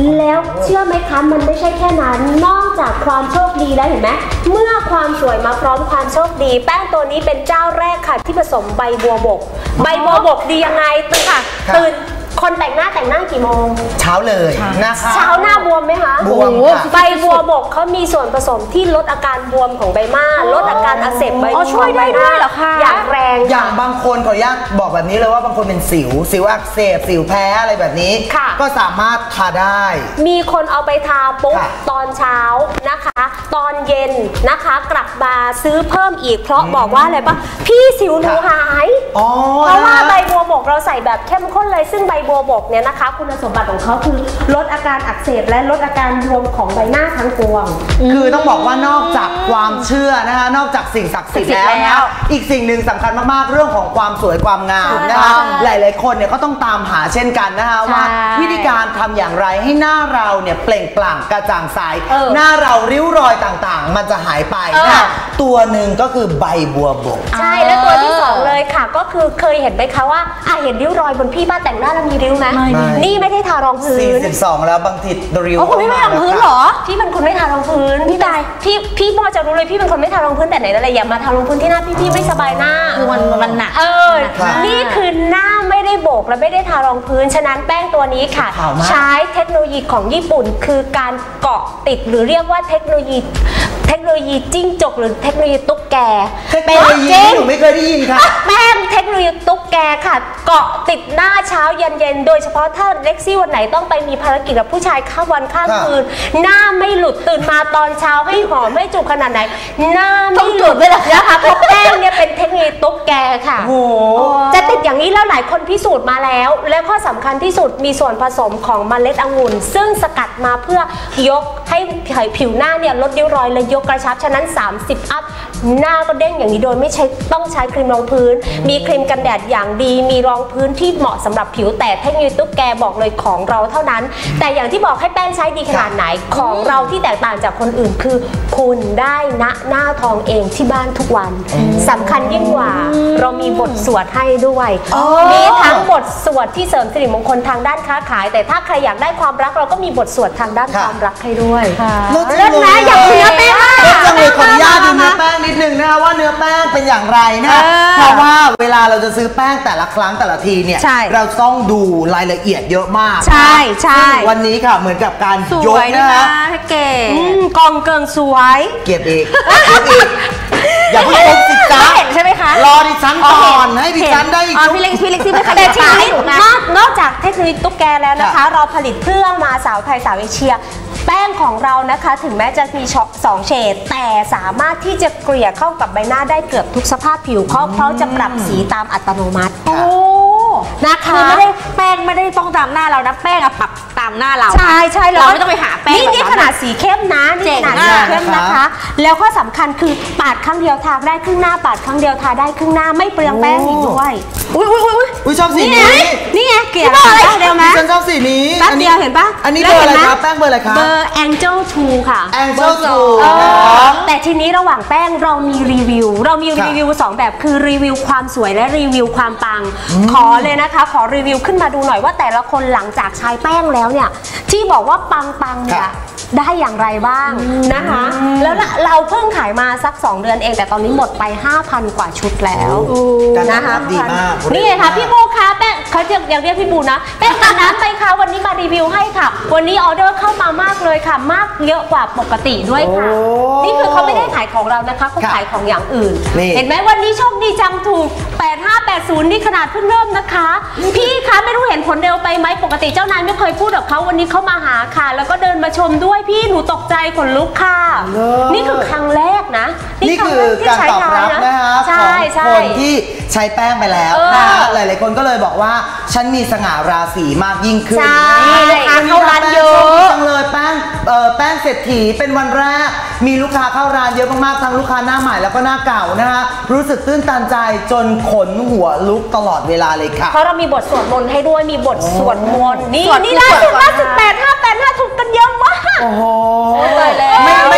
เชื่อไหมคะมันไม่ใช่แค่นั้นนอกจากความโชคดีแล้วเห็นไหมเมื่อความสวยมาพร้อมความโชคดีแป้งตัวนี้เป็นเจ้าแรกค่ะที่ผสมใบบัวบกใบบัวบกดียังไงตื่นค่ะตื่นคนแต่งหน้าแต่งหน้ากี่โมงเช้าเลยนะคะเช้าหน้าบวมไหมคะบวมค่ะใบบัวบกเขามีส่วนผสมที่ลดอาการบวมของใบหน้าลดอาการอักเสบใบหน้าช่วยได้ด้วยเหรอคะอย่างแรงอย่างบางคนขออนุญาตบอกแบบนี้เลยว่าบางคนเป็นสิวสิวอักเสบสิวแพ้อะไรแบบนี้ก็สามารถทาได้มีคนเอาไปทาปุ๊บตอนเช้านะคะตอนเย็นนะคะกลับมาซื้อเพิ่มอีกเพราะบอกว่าอะไรปะพี่สิวหนูหายเพราะว่าใบบัวบกเราใส่แบบเข้มข้นเลยซึ่งใบบัวบกเนี่ยนะคะคุณสมบัติของเขาคือลดอาการอักเสบและลดอาการบวมของใบหน้าทั้งปวงคือต้องบอกว่านอกจากความเชื่อนะคะนอกจากสิ่งศักดิ์สิทธิ์แล้วนะอีกสิ่งหนึ่งสำคัญมากๆเรื่องของความสวยความงามนะคะหลายๆคนเนี่ยก็ต้องตามหาเช่นกันนะคะว่าวิธีการทำอย่างไรให้หน้าเราเนี่ยเปล่งปลั่งกระจ่างใสหน้าเราริ้วรอยต่างๆมันจะหายไปนะตัวหนึ่งก็คือใบบัวบกใช่แล้วตัวที่สองเลยค่ะก็คือเคยเห็นไหมคะว่าอ่ะเห็นริ้วรอยบนพี่ป้าแต่งหน้าแล้วมีริ้วไหมนี่ไม่ได้ทารองพื้นสี่สิบสองแล้วบางทีริ้วคุณไม่ทารองพื้นเหรอพี่เป็นคนไม่ทารองพื้นพี่ตายพี่พี่พอจะรู้เลยพี่เป็นคนไม่ทารองพื้นแต่ไหนอะไรอย่ามาทารองพื้นที่หน้าพี่พี่ไม่สบายหน้าคือมันมันหนักเออนี่คือหน้าไม่ได้โบกและไม่ได้ทารองพื้นฉะนั้นแป้งตัวนี้ค่ะใช้เทคโนโลยีของญี่ปุ่นคือการเกาะติดหรือเรียกว่าเทคโนโลยีเทคโนโลยีจิ้งจกหรือเทคโนโลยีตุ๊กแกเทคโนโลยีที่หนูไม่เคยได้ยินค่ะแป้งเทคโนโลยีตุ๊กแกค่ะเกาะติดหน้าเช้าเย็นเย็นโดยเฉพาะถ้าเล็กซี่วันไหนต้องไปมีภารกิจกับผู้ชายข้ามวันข้ามคืนหน้าไม่หลุดตื่นมาตอนเช้าให้หอมให้จุกขนาดไหนหน้าไม่หลุดเลยนะคะเพราะแป้งเนี่ยเป็นเทคโนโลยีตุ๊กแกค่ะจะติดอย่างนี้แล้วหลายคนพิสูจน์มาแล้วและข้อสำคัญที่สุดมีส่วนผสมของเมล็ดองุ่นซึ่งสกัดมาเพื่อยกให้ผิวหน้าเนี่ยลดริ้วรอยและยกกระชับฉะนั้นสามสิบอัพหน้าก็เด้งอย่างนี้โดยไม่ใช้ต้องใช้ครีมรองพื้นมีครีมกันแดดอย่างดีมีรองพื้นที่เหมาะสำหรับผิวแต่เทคโนโลยีตุ๊กแกบอกเลยของเราเท่านั้นแต่อย่างที่บอกให้แป้งใช้ดีขนาดไหนของเราที่แตกต่างจากคนอื่นคือคุณได้ณหน้าทองเองที่บ้านทุกวันสำคัญยิ่งกว่าเรามีบทสวดให้ด้วยมีทั้งบทสวดที่เสริมสิริมงคลทางด้านค้าขายแต่ถ้าใครอยากได้ความรักเราก็มีบทสวดทางด้านความรักให้ด้วยเลิศนะอยากเนื้อแป้งเลิศจังเลยขออนุญาตดูเนื้อแป้งนิดนึงนะคะว่าเนื้อแป้งเป็นอย่างไรนะเพราะว่าเวลาเราจะซื้อแป้งแต่ละครั้งแต่ละทีเนี่ยเราต้องดูรายละเอียดเยอะมากใช่ใช่วันนี้ค่ะเหมือนกับการยกนะคะเก๋กองเกิงสวยเก็บอีกเก็บอีกอย่าเพิ่งลบสิจ้าเห็นใช่ไหมคะรอดิฉันก่อนให้ดิฉันได้พี่เล็กพี่เล็กที่ไม่ขยับแต่ทีนี้นอกนอกจากเทคโนโลยีตุ๊กแกแล้วนะคะเราผลิตเพื่อมาสาวไทยสาวเอเชียแป้งของเรานะคะถึงแม้จะมีสองเฉดแต่สามารถที่จะเกลี่ยเข้ากับใบหน้าได้เกือบทุกสภาพผิวเพราะเขาจะปรับสีตามอัตโนมัติโอ้นะคะไม่ได้แป้งไม่ได้ต้องตามหน้าเรานะแป้งอะปรับตามหน้าเราใช่ใช่เราไม่ต้องไปหาแป้งนี่นี่ขนาดสีเข้มนะนี่ขนาดสีเข้มนะคะแล้วข้อสำคัญคือปาดครั้งเดียวทาได้ครึ่งหน้าปาดครั้งเดียวทาได้ครึ่งหน้าไม่เปลืองแป้งอีกด้วยอุ้ยอุ้ยอุ้ยอุ้ยชอบสีนี้นี่ไงเกลี่ยอะไรเดียวไหมฉันชอบสีนี้แป๊บเดียวเห็นปะอันนี้เบอร์อะไรครับแป้งเบอร์อะไรครับเบอร์ Angel ทูค่ะ Angel ทูแต่ทีนี้ระหว่างแป้งเรามีรีวิวเรามีรีวิวสองแบบคือรีวิวความสวยและรีวิวความปังขอเลยนะคะขอรีวิวขึ้นมาดูหน่อยว่าแต่ละคนหลังจากใช้แป้งแล้วเนี่ยที่บอกว่าปังปังเนี่ยได้อย่างไรบ้างนะคะแล้วเราเพิ่งขายมาสักสองเดือนเองแต่ตอนนี้หมดไป ห้าพัน กว่าชุดแล้วนะคะดีมากนี่ไงคะพี่บูคะแป้งเขาจะอยากเรียกพี่บูนะแป้งกันน้ำไปค่ะวันนี้มารีวิวให้ค่ะวันนี้ออเดอร์เข้ามามากเลยค่ะมากเยอะกว่าปกติด้วยค่ะนี่คือเขาไม่ได้ขายของเรานะคะเขาขายของอย่างอื่นเห็นไหมวันนี้โชคดีจังถูกแปดห้าแปดศูนย์นี่ขนาดเพิ่งเริ่มนะคะพี่คะไม่รู้เห็นผลเร็วไปไหมปกติเจ้านายไม่เคยพูดกับเขาวันนี้เขามาหาค่ะแล้วก็เดินมาชมด้วยพี่หนูตกใจขนลุกค่ะนี่คือครั้งแรกนะนี่คือการตอบรับนะคะของคนที่ใช้แป้งไปแล้วนะคะหลายๆคนก็เลยบอกว่าฉันมีสง่าราศีมากยิ่งขึ้นลูกค้าเข้าร้านเยอะจังเลยแป้งแป้งเศรษฐีเป็นวันแรกมีลูกค้าเข้าร้านเยอะมากๆทั้งลูกค้าหน้าใหม่แล้วก็หน้าเก่านะคะรู้สึกตื้นตันใจจนขนหัวลุกตลอดเวลาเลยค่ะเพราะเรามีบทสวดมนต์ให้ด้วยมีบทสวดมนต์นี่นี่ล่าสุดล่าสุดแปดห้าแปดห้าถูกกันเยอะมากโอ้โหไม่ไม่ได้เป็นเจ้า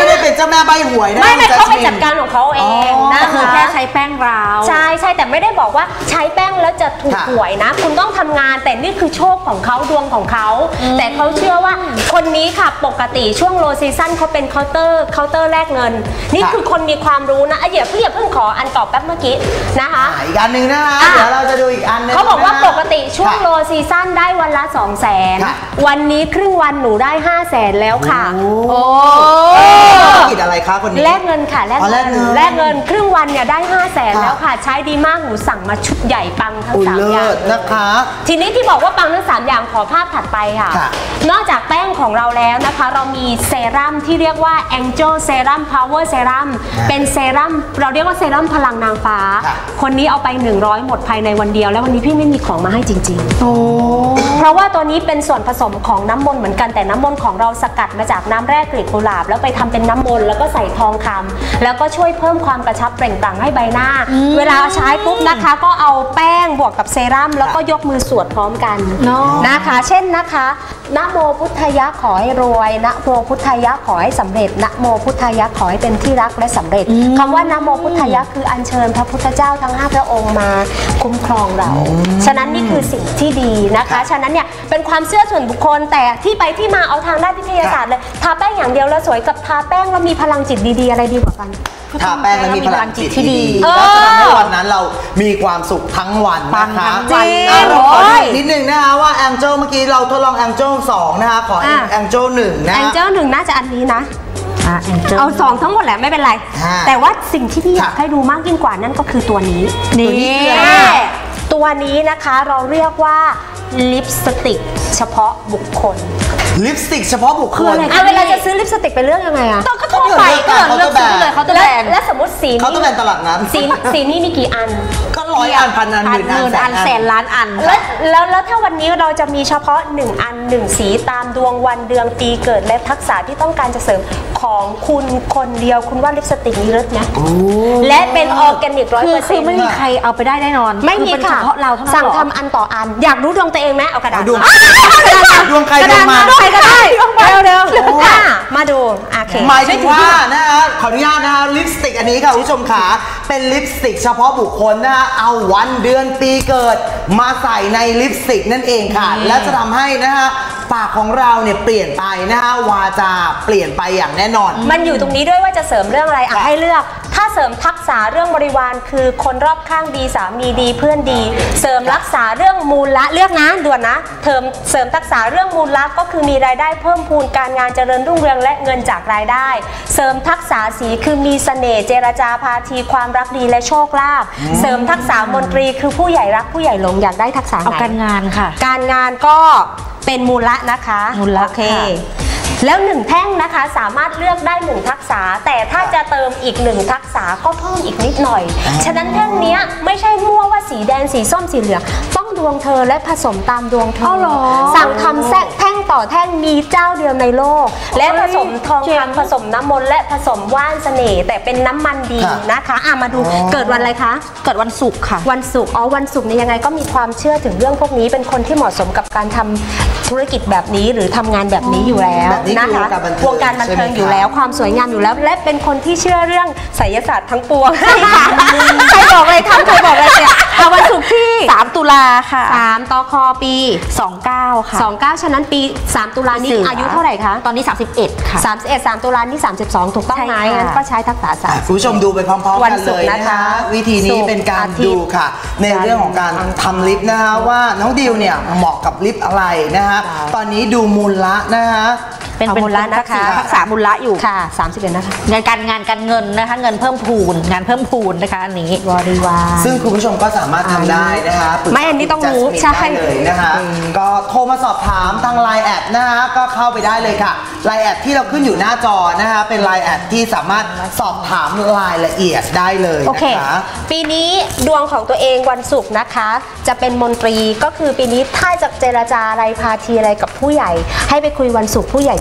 จ้าแม่ใบหวยนะไม่ไม่เขาไปจัจัดการของเขาเองนะก็คือแค่ใช้แป้งราวใช่ใช่แต่ไม่ได้บอกว่าใช้แป้งแล้วจะถูกหวยนะคุณต้องทำงานแต่นี่คือโชคของเขาดวงของเขาแต่เขาเชื่อว่าคนนี้ค่ะปกติช่วงโลซีซั่นเขาเป็นเคาน์เตอร์เคาน์เตอร์แลกเงินนี่คือคนมีความรู้นะอย่าเพิ่งอย่าเพิ่งขออันตอบแป๊บเมื่อกี้นะคะอีกอันหนึ่งนะคะเดี๋ยวเราจะดูอีกอันนึงเขาบอกว่าปกติช่วงโลซีซั่นได้วันละสองแสนวันนี้ครึ่งวันหนูได้ห้าแสนแล้วค่ะโอ้ธุรกิจอะไรคะคนนี้แลกเงินค่ะแลกเงินแลกเงินครึ่งวันเนี่ยได้ห้าแสนแล้วค่ะใช้ดีมากหนูสั่งมาชุดใหญ่ปังทั้งสามอย่างนะคะทีนี้ที่บอกว่าปังทั้งสามอย่างขอภาพถัดไปค่ะนอกจากแป้งของเราแล้วนะคะเรามีเซรั่มที่เรียกว่า Angel Serum Power Serum เป็นเซรั่มเราเรียกว่าเซรั่มพลังนางฟ้าคนนี้เอาไปหนึ่งร้อยหมดภายในวันเดียวแล้ววันนี้พี่ไม่มีของมาให้จริงๆโอ้เพราะว่าตัวนี้เป็นส่วนผสมของน้ำมนต์เหมือนกันแต่น้ำมนต์ของเราสกัดมาจากน้ำแร่กลีบกุหลาบแล้วไปทำเป็นน้ำมนต์แล้วก็ใส่ทองคำแล้วก็ช่วยเพิ่มความกระชับเปล่งปลั่งให้ใบหน้าเวลาใช้ปุ๊บนะคะก็เอาแป้งบวกกับเซรั่มแล้วก็ยกมือสวดพร้อมกันนะคะเช่นนะคะนะโมพุทธายะขอให้รวยนะโมพุทธายะขอให้สำเร็จนะโมพุทธายะขอให้เป็นที่รักและสำเร็จคำว่านะโมพุทธายะคืออัญเชิญพระพุทธเจ้าทั้งห้าพระองค์มาคุ้มครองเราฉะนั้นนี่คือสิ่งที่ดีนะคะฉะนั้นเนี่ยเป็นความเชื่อส่วนบุคคลแต่ที่ไปที่มาเอาทางด้านวิทยาศาสตร์เลยทาแป้งอย่างเดียวแล้วสวยกับทาแป้งแล้วมีพลังจิตดีๆอะไรดีกว่ากันทาแป้งแล้วมีพลังจิตที่ดีแล้วจะทำให้วันนั้นเรามีความสุขทั้งวันนะคะจริงเราขอนิดนึงนะคะว่า Angel เมื่อกี้เราทดลอง Angel สองนะคะขอ Angel หนึ่งนะ Angel หนึ่งน่าจะอันนี้นะเอาสองทั้งหมดแหละไม่เป็นไรแต่ว่าสิ่งที่พี่อยากให้ดูมากยิ่งกว่านั่นก็คือตัวนี้นี่ตัวนี้นะคะเราเรียกว่าลิปสติกเฉพาะบุคคลลิปสติกเฉพาะบุคคลเวลาจะซื้อลิปสติกเป็นเรื่องยังไงอะก็ทั่วไปก็เลือกซื้อเลยเขาจะแบนและสมมติสีเขาจะแบนตลาดนั้นสีสีนี้มีกี่อันก็ร้อยอันพันอันหมื่นอันแสนล้านอันแล้วแล้วถ้าวันนี้เราจะมีเฉพาะหนึ่งอันหนึ่งสีตามดวงวันเดือนปีเกิดและทักษะที่ต้องการจะเสริมของคุณคนเดียวคุณว่าลิปสติกนี้เลิศนะและเป็นออร์แกนิกร้อยเปอร์เซ็นต์คือไม่มีใครเอาไปได้แน่นอนไม่มีค่ะเฉพาะเราสั่งทำอันต่ออันอยากรู้ดวงตัวเองไหมเอากระดาษดวงใครดวงมันใครก็ได้เร็วเร็วมาดูโอเคหมายถึงว่านะคะขออนุญาตนะคะลิปสติกอันนี้ค่ะคุณผู้ชมขาเป็นลิปสติกเฉพาะบุคคลนะคะเอาวันเดือนปีเกิดมาใส่ในลิปสติกนั่นเองค่ะและจะทำให้นะคะปากของเราเนี่ยเปลี่ยนไปนะคะวาจาเปลี่ยนไปอย่างแน่นอนมันอยู่ตรงนี้ด้วยว่าจะเสริมเรื่องอะไรอ่ะให้เลือกถ้าเสริมทักษะเรื่องบริวารคือคนรอบข้างดีสามีดีเพื่อนดีเสริมรักษาเรื่องมูลละเลือกนะด่วนนะเติมเสริมทักษะเรื่องมูลละก็คือมีรายได้เพิ่มพูนการงานเจริญรุ่งเรืองและเงินจากรายได้เสริมทักษะสีคือมีเสน่ห์เจรจาพาทีความรักดีและโชคลาภเสริมทักษะมนตรีคือผู้ใหญ่รักผู้ใหญ่หลงอยากได้ทักษะไหนเอาการงานค่ะการงานก็เป็นมูลละนะคะมูลละโอเคแล้วหนึ่งแท่งนะคะสามารถเลือกได้หนึ่งทักษะแต่ถ้าจะเติมอีกหนึ่งทักษะก็เพิ่มอีกนิดหน่อยฉะนั้นแท่งนี้ไม่ใช่มั่วว่าสีแดงสีส้มสีเหลืองต้องดวงเธอและผสมตามดวงเธอสั่งทำแท่งต่อแท่งมีเจ้าเดียวในโลกและผสมทองคำผสมน้ำมนต์และผสมว่านเสน่ห์แต่เป็นน้ำมันดีนะคะอ่ะมาดูเกิดวันอะไรคะเกิดวันศุกร์ค่ะวันศุกร์อ๋อวันศุกร์นี่ยังไงก็มีความเชื่อถึงเรื่องพวกนี้เป็นคนที่เหมาะสมกับการทำธุรกิจแบบนี้หรือทำงานแบบนี้อยู่แล้วนะคะวงการบันเทิงอยู่แล้วความสวยงามอยู่แล้วและเป็นคนที่เชื่อเรื่องไสยศาสตร์ทั้งปวงใครบอกอะไรทำใครบอกอะไรเนี่ยเอาวันศุกร์ที่สามตุลาค่ะสามตคปีสองเก้าค่ะสองเก้าฉะนั้นปีสามตุลานี้อายุเท่าไหร่คะตอนนี้สามสิบเอ็ดค่ะสามสิบเอ็ด สามตุลานี้สามสิบสองถูกต้องไหมงั้นก็ใช้ทักษะศาสตร์คุณผู้ชมดูไปพร้อมๆกันเลยนะคะวิธีนี้เป็นการดูค่ะในเรื่องของการทำลิปนะคะว่าน้องดิวเนี่ยเหมาะกับลิปอะไรนะคะตอนนี้ดูมูลละนะคะเป็นมูลละนะคะทักษะมูลละอยู่ค่ะสามสิบเอ็ดนะคะงานการงานการเงินนะคะเงินเพิ่มพูนงานเพิ่มพูนนะคะอันนี้บริวารซึ่งคุณผู้ชมก็สามารถทำได้นะคะไม่อันนี้ต้องรู้ใช่เลยนะคะก็โทรมาสอบถามทางไลน์แอดนะคะก็เข้าไปได้เลยค่ะไลน์แอดที่เราขึ้นอยู่หน้าจอนะคะเป็นไลน์แอดที่สามารถสอบถามรายละเอียดได้เลยนะคะปีนี้ดวงของตัวเองวันศุกร์นะคะจะเป็นมนตรีก็คือปีนี้ถ้าจะเจรจาอะไรพาทีอะไรกับผู้ใหญ่ให้ไปคุยวันศุกร์ผู้ใหญ่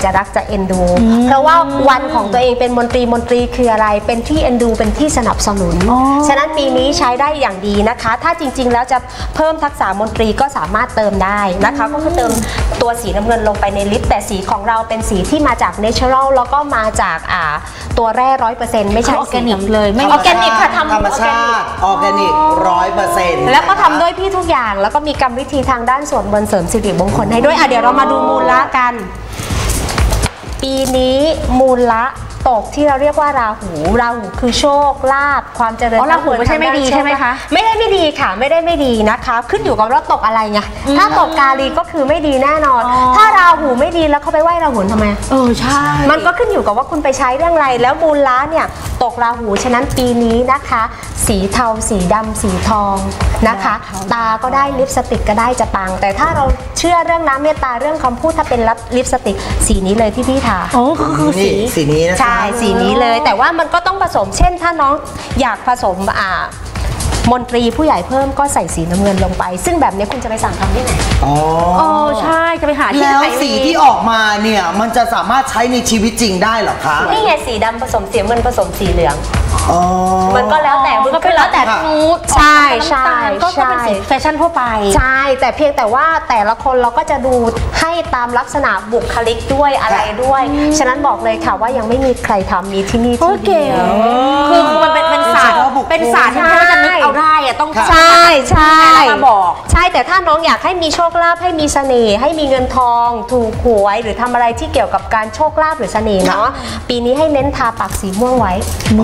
จะรักจะเอ็นดูเพราะว่าวันของตัวเองเป็นมนตรีมนตรีคืออะไรเป็นที่เอ็นดูเป็นที่สนับสนุนฉะนั้นปีนี้ใช้ได้อย่างดีนะคะถ้าจริงๆแล้วจะเพิ่มทักษะมนตรีก็สามารถเติมได้นะคะก็คือเติมตัวสีน้ำเงินลงไปในลิปแต่สีของเราเป็นสีที่มาจากเนเชอรัลแล้วก็มาจากอ่าตัวแร่ร้อยเปอร์เซ็นต์ไม่ใช่ออร์แกนิกเลยไม่ออร์แกนิกค่ะทำธรรมชาติออร์แกนิกร้อยเปอร์เซ็นต์แล้วก็ทำด้วยพี่ทุกอย่างแล้วก็มีกรรมวิธีทางด้านสวดมนต์เสริมสิริมงคลให้ด้วยอ่ะเดี๋ยวเรามาดูมูลละกันปีนี้มูลละตกที่เราเรียกว่าราหูราหูคือโชคลาภความเจริญราหูไม่ใช่ไม่ดีใช่ไหมคะไม่ได้ไม่ดีค่ะไม่ได้ไม่ดีนะคะขึ้นอยู่กับว่าตกอะไรไงถ้าตกกาลีก็คือไม่ดีแน่นอนถ้าราหูไม่ดีแล้วเขาไปไหว้ราหูทำไมเออใช่มันก็ขึ้นอยู่กับว่าคุณไปใช้เรื่องอะไรแล้วมูลละเนี่ยตกราหูฉะนั้นปีนี้นะคะสีเทาสีดำสีทองนะคะตาก็ได้ลิปสติกก็ได้จะปังแต่ถ้าเราเชื่อเรื่องน้ำเมตตาเรื่องคำพูดถ้าเป็นลิปสติกสีนี้เลยที่พี่ทาโอ้คือสีสีนี้นะใช่สีนี้เลยแต่ว่ามันก็ต้องผสมเช่นถ้าน้องอยากผสมอ่ามนตรีผู้ใหญ่เพิ่มก็ใส่สีน้ำเงินลงไปซึ่งแบบนี้คุณจะไปสั่งทำที่ไหนอ๋อใช่จะไปหาที่ไหนแล้วสีที่ออกมาเนี่ยมันจะสามารถใช้ในชีวิตจริงได้หรอคะนี่ไงสีดำผสมสีเงินผสมสีเหลืองมันก็แล้วแต่มันก็แล้วแต่มูดใช่ใช่ก็เป็นสีแฟชั่นทั่วไปใช่แต่เพียงแต่ว่าแต่ละคนเราก็จะดูให้ตามลักษณะบุคลิกด้วยอะไรด้วยฉะนั้นบอกเลยค่ะว่ายังไม่มีใครทำมีที่นี่ที่เดียวคือมันเป็นเป็นศาสตร์เป็นศาสตร์ที่เราจะนึกเอาได้อะต้องใช่ใช่มาบอกใช่แต่ถ้าน้องอยากให้มีโชคลาภให้มีเสน่ห์ให้มีเงินทองถูกหวยหรือทำอะไรที่เกี่ยวกับการโชคลาภหรือเสน่ห์เนาะปีนี้ให้เน้นทาปากสีม่วงไว้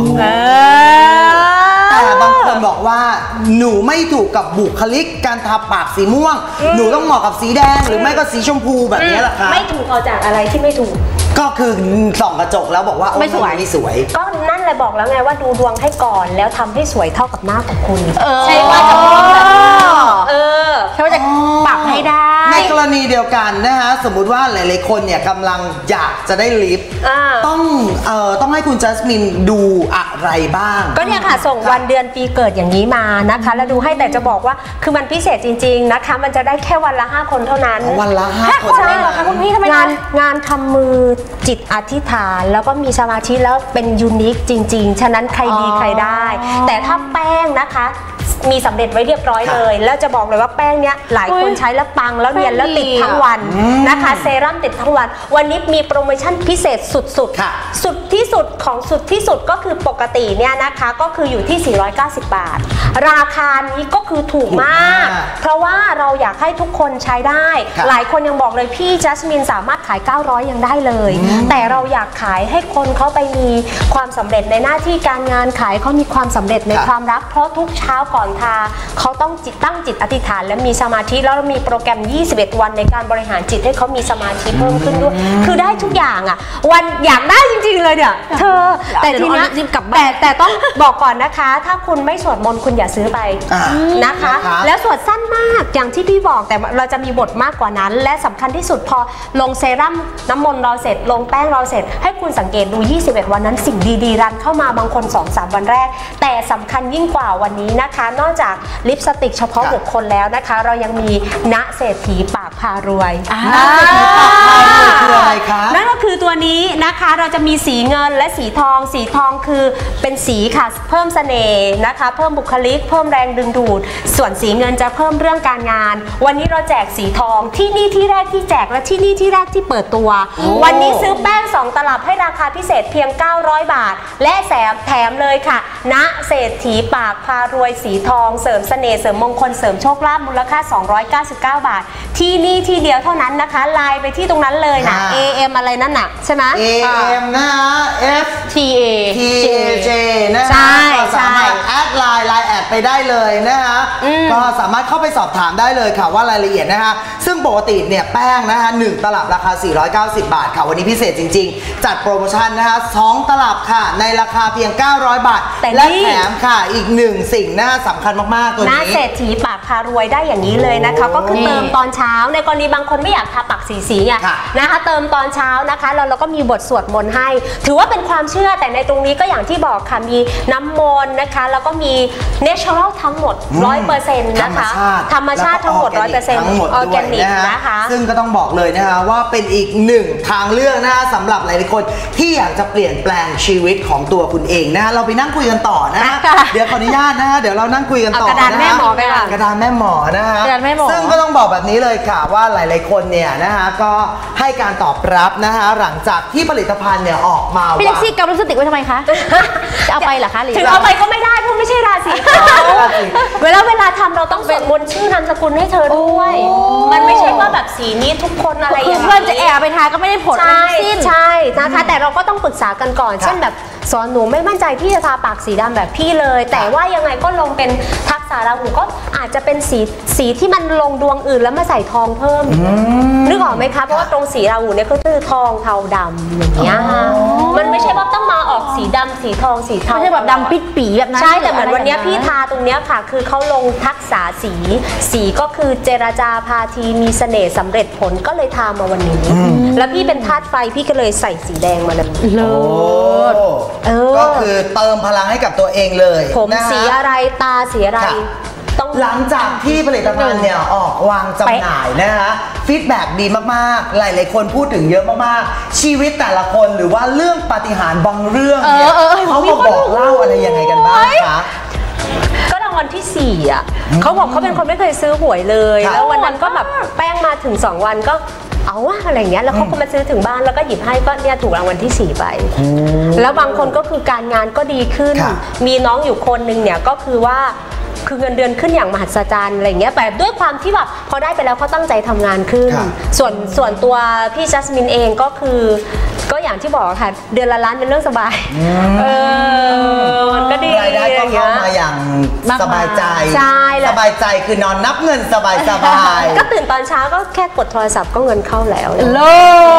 แต่บางคนบอกว่าหนูไม่ถูกกับบุคลิกการทาปากสีม่วงหนูต้องเหมาะกับสีแดงหรือไม่ก็สีชมพูแบบนี้แหละค่ะไม่ถูกเอาจากอะไรที่ไม่ถูกก็คือส่องกระจกแล้วบอกว่าไม่สวยไม่สวยก็นั่นเลยบอกแล้วไงว่าดูดวงให้ก่อนแล้วทำให้สวยเท่ากับหน้าของคุณใช่ว่าจะเออเขาจะปรับให้ได้ในกรณีเดียวกันนะฮะสมมุติว่าหลายๆคนเนี่ยกำลังอยากจะได้ลิฟต์ต้องเอ่อต้องให้คุณจัสมินดูอะไรบ้างก็เนี่ยค่ะส่งวันเดือนปีเกิดอย่างนี้มานะคะแล้วดูให้แต่จะบอกว่าคือมันพิเศษจริงๆนะคะมันจะได้แค่วันละห้าคนเท่านั้นวันละห้าคนใช่เหรอคะคุณพี่ทำไมงานงานทำมือจิตอธิษฐานแล้วก็มีสมาธิแล้วเป็นยูนิคจริงๆฉะนั้นใครดีใครได้แต่ถ้าแป้งนะคะมีสำเร็จไว้เรียบร้อยเลยแล้วจะบอกเลยว่าแป้งเนี้ยหลายคนใช้แล้วปังแล้วเนียนแล้วติดทั้งวันนะคะเซรั่มติดทั้งวันวันนี้มีโปรโมชั่นพิเศษสุดๆสุดที่สุดของสุดที่สุดก็คือปกติเนี่ยนะคะก็คืออยู่ที่สี่ร้อยเก้าสิบบาทราคานี้ก็คือถูกมากเพราะว่าเราอยากให้ทุกคนใช้ได้หลายคนยังบอกเลยพี่จัสมินสามารถขายเก้าร้อยยังได้เลยแต่เราอยากขายให้คนเขาไปมีความสำเร็จในหน้าที่การงานขายเขามีความสำเร็จในความรักเพราะทุกเช้าก่อนทาเขาต้องจิตตั้งจิตอธิษฐานและมีสมาธิแล้วมีโปรแกรมยี่สิบเอ็ดวันในการบริหารจิตให้เขามีสมาธิเพิ่มขึ้นด้วยคือได้ทุกอย่างอ่ะวันอยากได้จริงๆเลยเนี่ยเธอแต่ทีนี้แต่แต่ต้องบอกก่อนนะคะถ้าคุณไม่สวดมนต์คุณอย่าซื้อไปนะคะแล้วสวดสั้นมากอย่างที่พี่บอกแต่เราจะมีบทมากกว่านั้นและสำคัญที่สุดพอลงเซรั่มน้ำมนต์เราเสร็จลงแป้งเราเสร็จให้คุณสังเกตดูยี่สิบเอ็ดวันนั้นสิ่งดีๆรันเข้ามาบางคน สองสาม วันแรกแต่สำคัญยิ่งกว่าวันนี้นะคะนอกจากลิปสติกเฉพาะบุคคลแล้วนะคะเรายังมีณเศรษฐีปากพารวยณเศรษฐีปากพารวยคืออะไรคะนั่นก็คือตัวนี้นะคะเราจะมีสีเงินและสีทองสีทองคือเป็นสีค่ะเพิ่มเสน่ห์นะคะเพิ่มบุคลิกเพิ่มแรงดึงดูดส่วนสีเงินจะเพิ่มเรื่องการงานวันนี้เราแจกสีทองที่นี่ที่แรกที่แจกและที่นี่ที่แรกที่เปิดตัววันนี้ซื้อแป้งสองตลับให้ราคาพิเศษเพียงเก้าร้อยบาทและแถมแถมเลยค่ะณเศรษฐีปากพารวยสีทองเสริมเสน่ห์เสริมมงคลเสริมโชคลาภมูลค่าสองร้อยเก้าสิบเก้าบาทที่นี่ที่เดียวเท่านั้นนะคะไลน์ไปที่ตรงนั้นเลยนะ เอ เอ็ม อะไรนั่นน่ะใช่ไหมเอ เอ็ม นะฮะ F T A T A J นะฮะก็สามารถแอดไลน์ไลน์แอดไปได้เลยนะฮะก็สามารถเข้าไปสอบถามได้เลยค่ะว่ารายละเอียดนะฮะซึ่งปกติเนี่ยแป้งนะฮะหนึ่งตลับราคาสี่ร้อยเก้าสิบบาทค่ะวันนี้พิเศษจริงๆจัดโปรโมชั่นนะฮะสองตลับค่ะในราคาเพียงเก้าร้อยบาทและแถมค่ะอีกหนึ่งสิ่งนะฮะสำคัญมากๆตัวนี้ณเศรษฐีปากพารวยได้อย่างนี้เลยนะคะก็คือเติมตอนเช้าในกรณีบางคนไม่อยากทาปากสีสีอ่ะนะคะเติมตอนเช้านะคะแล้วเราก็มีบทสวดมนต์ให้ถือว่าเป็นความเชื่อแต่ในตรงนี้ก็อย่างที่บอกค่ะมีน้ำมนต์นะคะแล้วก็มีเนเช natural ทั้งหมด ร้อยเปอร์เซ็นต์ นะคะธรรมชาติทั้งหมด ร้อยเปอร์เซ็นต์ ออร์แกนิกนะคะซึ่งก็ต้องบอกเลยนะคะว่าเป็นอีกหนึ่งทางเลือกนะคะสำหรับหลายๆคนที่อยากจะเปลี่ยนแปลงชีวิตของตัวคุณเองนะคะเราไปนั่งคุยกันต่อนะเดี๋ยวขออนุญาตนะคะเดี๋ยวเรานั่งคุยกันต่อกระดานแม่หมอไปก่อนกระดานแม่หมอนะคะกระดานแม่หมอซึ่งก็ต้องบอกแบบนี้เลยค่ะว่าหลายๆคนเนี่ยนะคะก็ให้การตอบรับนะคะหลังจากที่ผลิตภัณฑ์เนี่ยออกมาว่าพี่แท็กซี่กำลิปสติกไว้ทำไมคะจะเอาไปเหรอคะหรือถึงเอาไปก็ไม่ได้เพราะไม่ใช่ราศีเขาเวลาเวลาทำเราต้องสวดมนต์ชื่อนามสกุลให้เธอด้วยมันไม่ใช่ว่าแบบสีนี้ทุกคนอะไรอย่างนี้เพื่อนจะแอบไปทาก็ไม่ได้ผลใช่ใช่นะคะแต่เราก็ต้องปรึกษากันก่อนเช่นแบบสอนหนูไม่มั่นใจที่จะทาปากสีดำแบบพี่เลยแต่ว่ายังไงก็ลงเป็นทักษะราหูก็อาจจะเป็นสีสีที่มันลงดวงอื่นแล้วมาใส่ทองเพิ่มนึกออกไหมคะเพราะว่าตรงสีราหูเนี่ยก็คือทองเทาดำอย่างเงี้ยมันไม่ใช่ว่าต้องมาออกสีดำสีทองสีเทาไม่ใช่แบบดำปิดปีแบบนั้นใช่แต่เหมือนวันนี้พี่ทาตรงเนี้ยค่ะคือเขาลงทักษะสีสีก็คือเจรจาพาทีมีเสน่ห์สำเร็จผลก็เลยทามาวันนี้แล้วพี่เป็นธาตุไฟพี่ก็เลยใส่สีแดงมาเลยเลิศก็คือเติมพลังให้กับตัวเองเลยผมสีอะไรตาสีอะไรต้องหลังจากที่ผลิตภัณฑ์เนี่ยออกวางจำหน่ายนะคะฟีดแบ็กดีมากๆหลายๆคนพูดถึงเยอะมากๆชีวิตแต่ละคนหรือว่าเรื่องปาฏิหาริย์บางเรื่องเนี่ยเขามาบอกเล่าอะไรยังไงกันบ้างคะก็รางวัลที่สี่อ่ะเขาบอกเขาเป็นคนไม่เคยซื้อหวยเลยแล้ววันนั้นก็แบบแป้งมาถึงสองวันก็เอาว่าอะไรเงี้ยแล้วเขาก็มาซื้อถึงบ้านแล้วก็หยิบให้ก็เนี่ยถูกรางวัลที่สี่ไปแล้วบางคนก็คือการงานก็ดีขึ้นมีน้องอยู่คนนึงเนี่ยก็คือว่าคือเงินเดือนขึ้นอย่างมหัศจรรย์อะไรเงี้ยแต่ด้วยความที่แบบพอได้ไปแล้วเขาตั้งใจทำงานขึ้นส่วนส่วนตัวพี่จัสมินเองก็คือก็อย่างที่บอกค่ะเดือนละล้านเป็นเรื่องสบายเออมันก็ดีรายได้ก็เข้ามาอย่างสบายใจใช่สบายใจคือนอนนับเงินสบายสบายก็ตื่นตอนเช้าก็แค่กดโทรศัพท์ก็เงินเข้าแล้วโล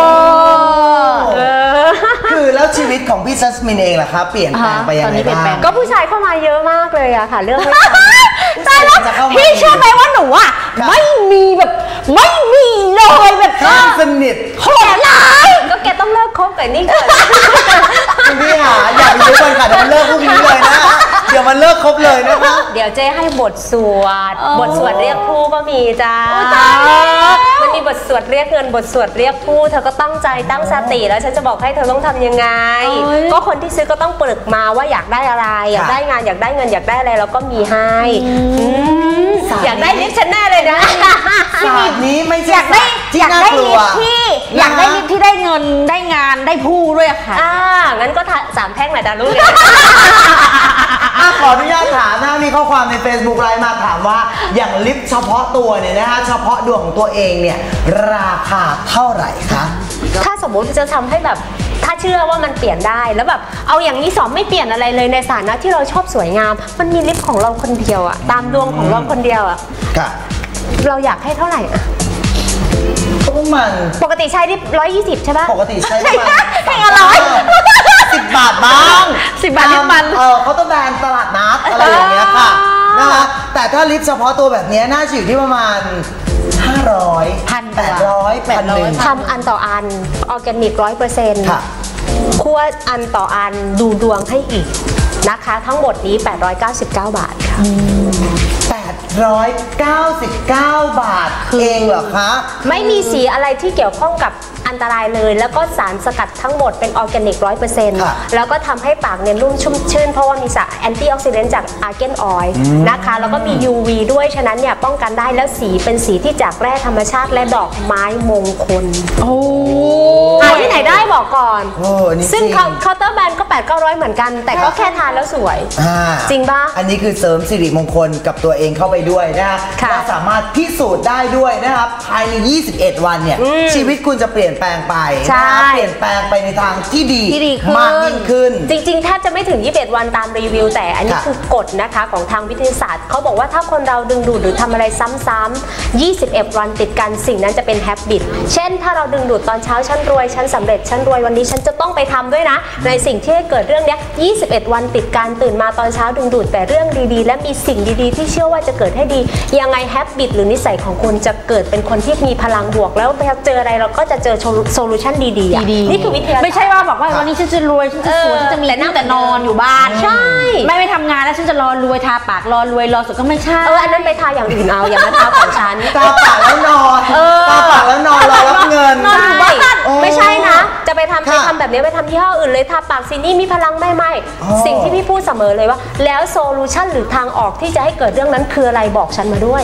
คือแล้วชีวิตของพี่จัสมินเองล่ะครับเปลี่ยนแปลงไปยังไงบ้างก็ผู้ชายเข้ามาเยอะมากเลยอะค่ะเรื่องไม่ตายแล้วพี่เชื่อไหมว่าหนูอะไม่มีแบบไม่มีเลยแบบสนิทโหดร้ายก็แกต้องเลิกคบกับนี่ก่อนพี่หาอยากรู้กันค่ะเดี๋ยวมันเลิกพรุ่งนี้เลยนะเดี๋ยวมันเลิกคบเลยนะคะเดี๋ยวเจ๊ให้บทสวดบทสวดเรียกผู้ก็มีจ้ามันมีบทสวดเรียกเงินบทสวดเรียกผู้เธอก็ตั้งใจตั้งสติแล้วฉันจะบอกให้เธอต้องทำยังไงก็คนที่ซื้อก็ต้องปรึกมาว่าอยากได้อะไรอยากได้งานอยากได้เงินอยากได้อะไรแล้วก็มีให้อยากได้ลิฟต์ฉันแน่เลยนะศาสตร์นี้ไม่ใช่อยากได้อยากได้ลิฟต์ที่อยากได้ลิฟต์ที่ได้เงินได้งานได้ผู้ด้วยค่ะอ่างั้นก็สามแท่งหน่อยจ้าลูกขออนุญาตถามนะมีข้อความใน Facebook ไลน์มาถามว่าอย่างลิฟต์เฉพาะตัวเนี่ยนะคะเฉพาะดวงของตัวเองเนี่ยราคาเท่าไหร่คะถ้าสมมติจะทำให้แบบถ้าเชื่อว่ามันเปลี่ยนได้แล้วแบบเอาอย่างนี้สองไม่เปลี่ยนอะไรเลยในฐานะที่เราชอบสวยงามมันมีลิฟต์ของเราคนเดียวอะตามดวงของเราคนเดียวอะเราอยากให้เท่าไหร่อะมันปกติใช้ลิฟต์ร้อยยี่สิบใช่ป่ะปกติใช้ประมาณให้อร่อยสิบบาทบ้างสิบบาทลิฟต์มันเออเขาต้องแบรนด์ตลาดนัดอะไรอย่างเงี้ยค่ะนะคะแต่ถ้าลิฟต์เฉพาะตัวแบบนี้น่าจะอยู่ที่ประมาณห้าร้อยพันแปดร้อยพันหนึ่งทำอันต่ออันออร์แกนิกร้อยเปอร์เซ็นต์คั่วอันต่ออันดูดวงให้อีกนะคะทั้งหมดนี้แปดร้อยเก้าสิบเก้าบาทค่ะแปดร้อยเก้าสิบเก้าบาทเองเหรอคะไม่มีสีอะไรที่เกี่ยวข้องกับอันตรายเลยแล้วก็สารสกัดทั้งหมดเป็นออร์แกนิกร้อยเปอร์เซ็นต์แล้วก็ทำให้ปากเนี่ยนุ่มชุ่มชื่นเพราะว่ามีสารแอนตี้ออกซิเดนต์จากอาร์เกนออยล์นะคะแล้วก็มี ยู วี ด้วยฉะนั้นเนี่ยป้องกันได้แล้วสีเป็นสีที่จากแร่ธรรมชาติและดอกไม้มงคลโอ้หาที่ไหนได้บอกก่อนซึ่งเคาน์เตอร์แบรนด์ก็แปดเก้าร้อยเหมือนกันแต่ก็แค่ทานแล้วสวยจริงป่ะอันนี้คือเสริมสิริมงคลกับตัวเองเข้าไปด้วยนะคะและสามารถพิสูจน์ได้ด้วยนะครับภายในยี่สิบเอ็ดวันเนี่ยชีวิตคุณจะเปลี่ยนแปลงไปเปลี่ยนแปลงไปในทางที่ดีมากยิ่งขึ้นจริงๆแทบจะไม่ถึงยี่สิบเอ็ดวันตามรีวิวแต่อันนี้คือกฎนะคะของทางวิทยาศาสตร์เขาบอกว่าถ้าคนเราดึงดูดหรือทำอะไรซ้ำๆยี่สิบเอ็ดวันติดกันสิ่งนั้นจะเป็นแฮบบิตเช่นถ้าเราดึงดูดตอนเช้าฉันรวยฉันสำเร็จฉันรวยวันนี้ฉันจะต้องไปทำด้วยนะในสิ่งที่ให้เกิดเรื่องนี้ยี่สิบเอ็ดวันติดกันตื่นมาตอนเช้าดึงดูดแต่เรื่องดีๆและมีสิ่งดีๆที่เชื่อว่าจะเกิดดให้ดียังไงแฮปบิตหรือนิสัยของคุณจะเกิดเป็นคนที่มีพลังบวกแล้วเจออะไรเราก็จะเจอโซลูชันดีๆนี่คือวิทยาศาสตร์ไม่ใช่ว่าบอกว่าวันนี้ฉันจะรวยฉันจะสวยฉันจะมีแต่นั่งแต่นอนอยู่บ้านใช่ไม่ไม่ทำงานแล้วฉันจะรอรวยทาปากรอรวยรอสุดก็ไม่ใช่เอออันนั้นไปทาอย่างอื่นเอาอย่ามาทาของฉันตาปากแล้วนอนตาปากแล้วนอนรอรับเงินนอนอยู่บ้านไม่ใช่นะจะไปทำไปทำแบบนี้ไปทำที่ห้ออื่นเลยทาปากสินี่มีพลังไม่ไม่สิ่งที่พี่พูดเสมอเลยว่าแล้วโซลูชันหรือทางออกที่จะให้เกิดเรื่องนั้นคืออะไรบอกฉันมาด้วย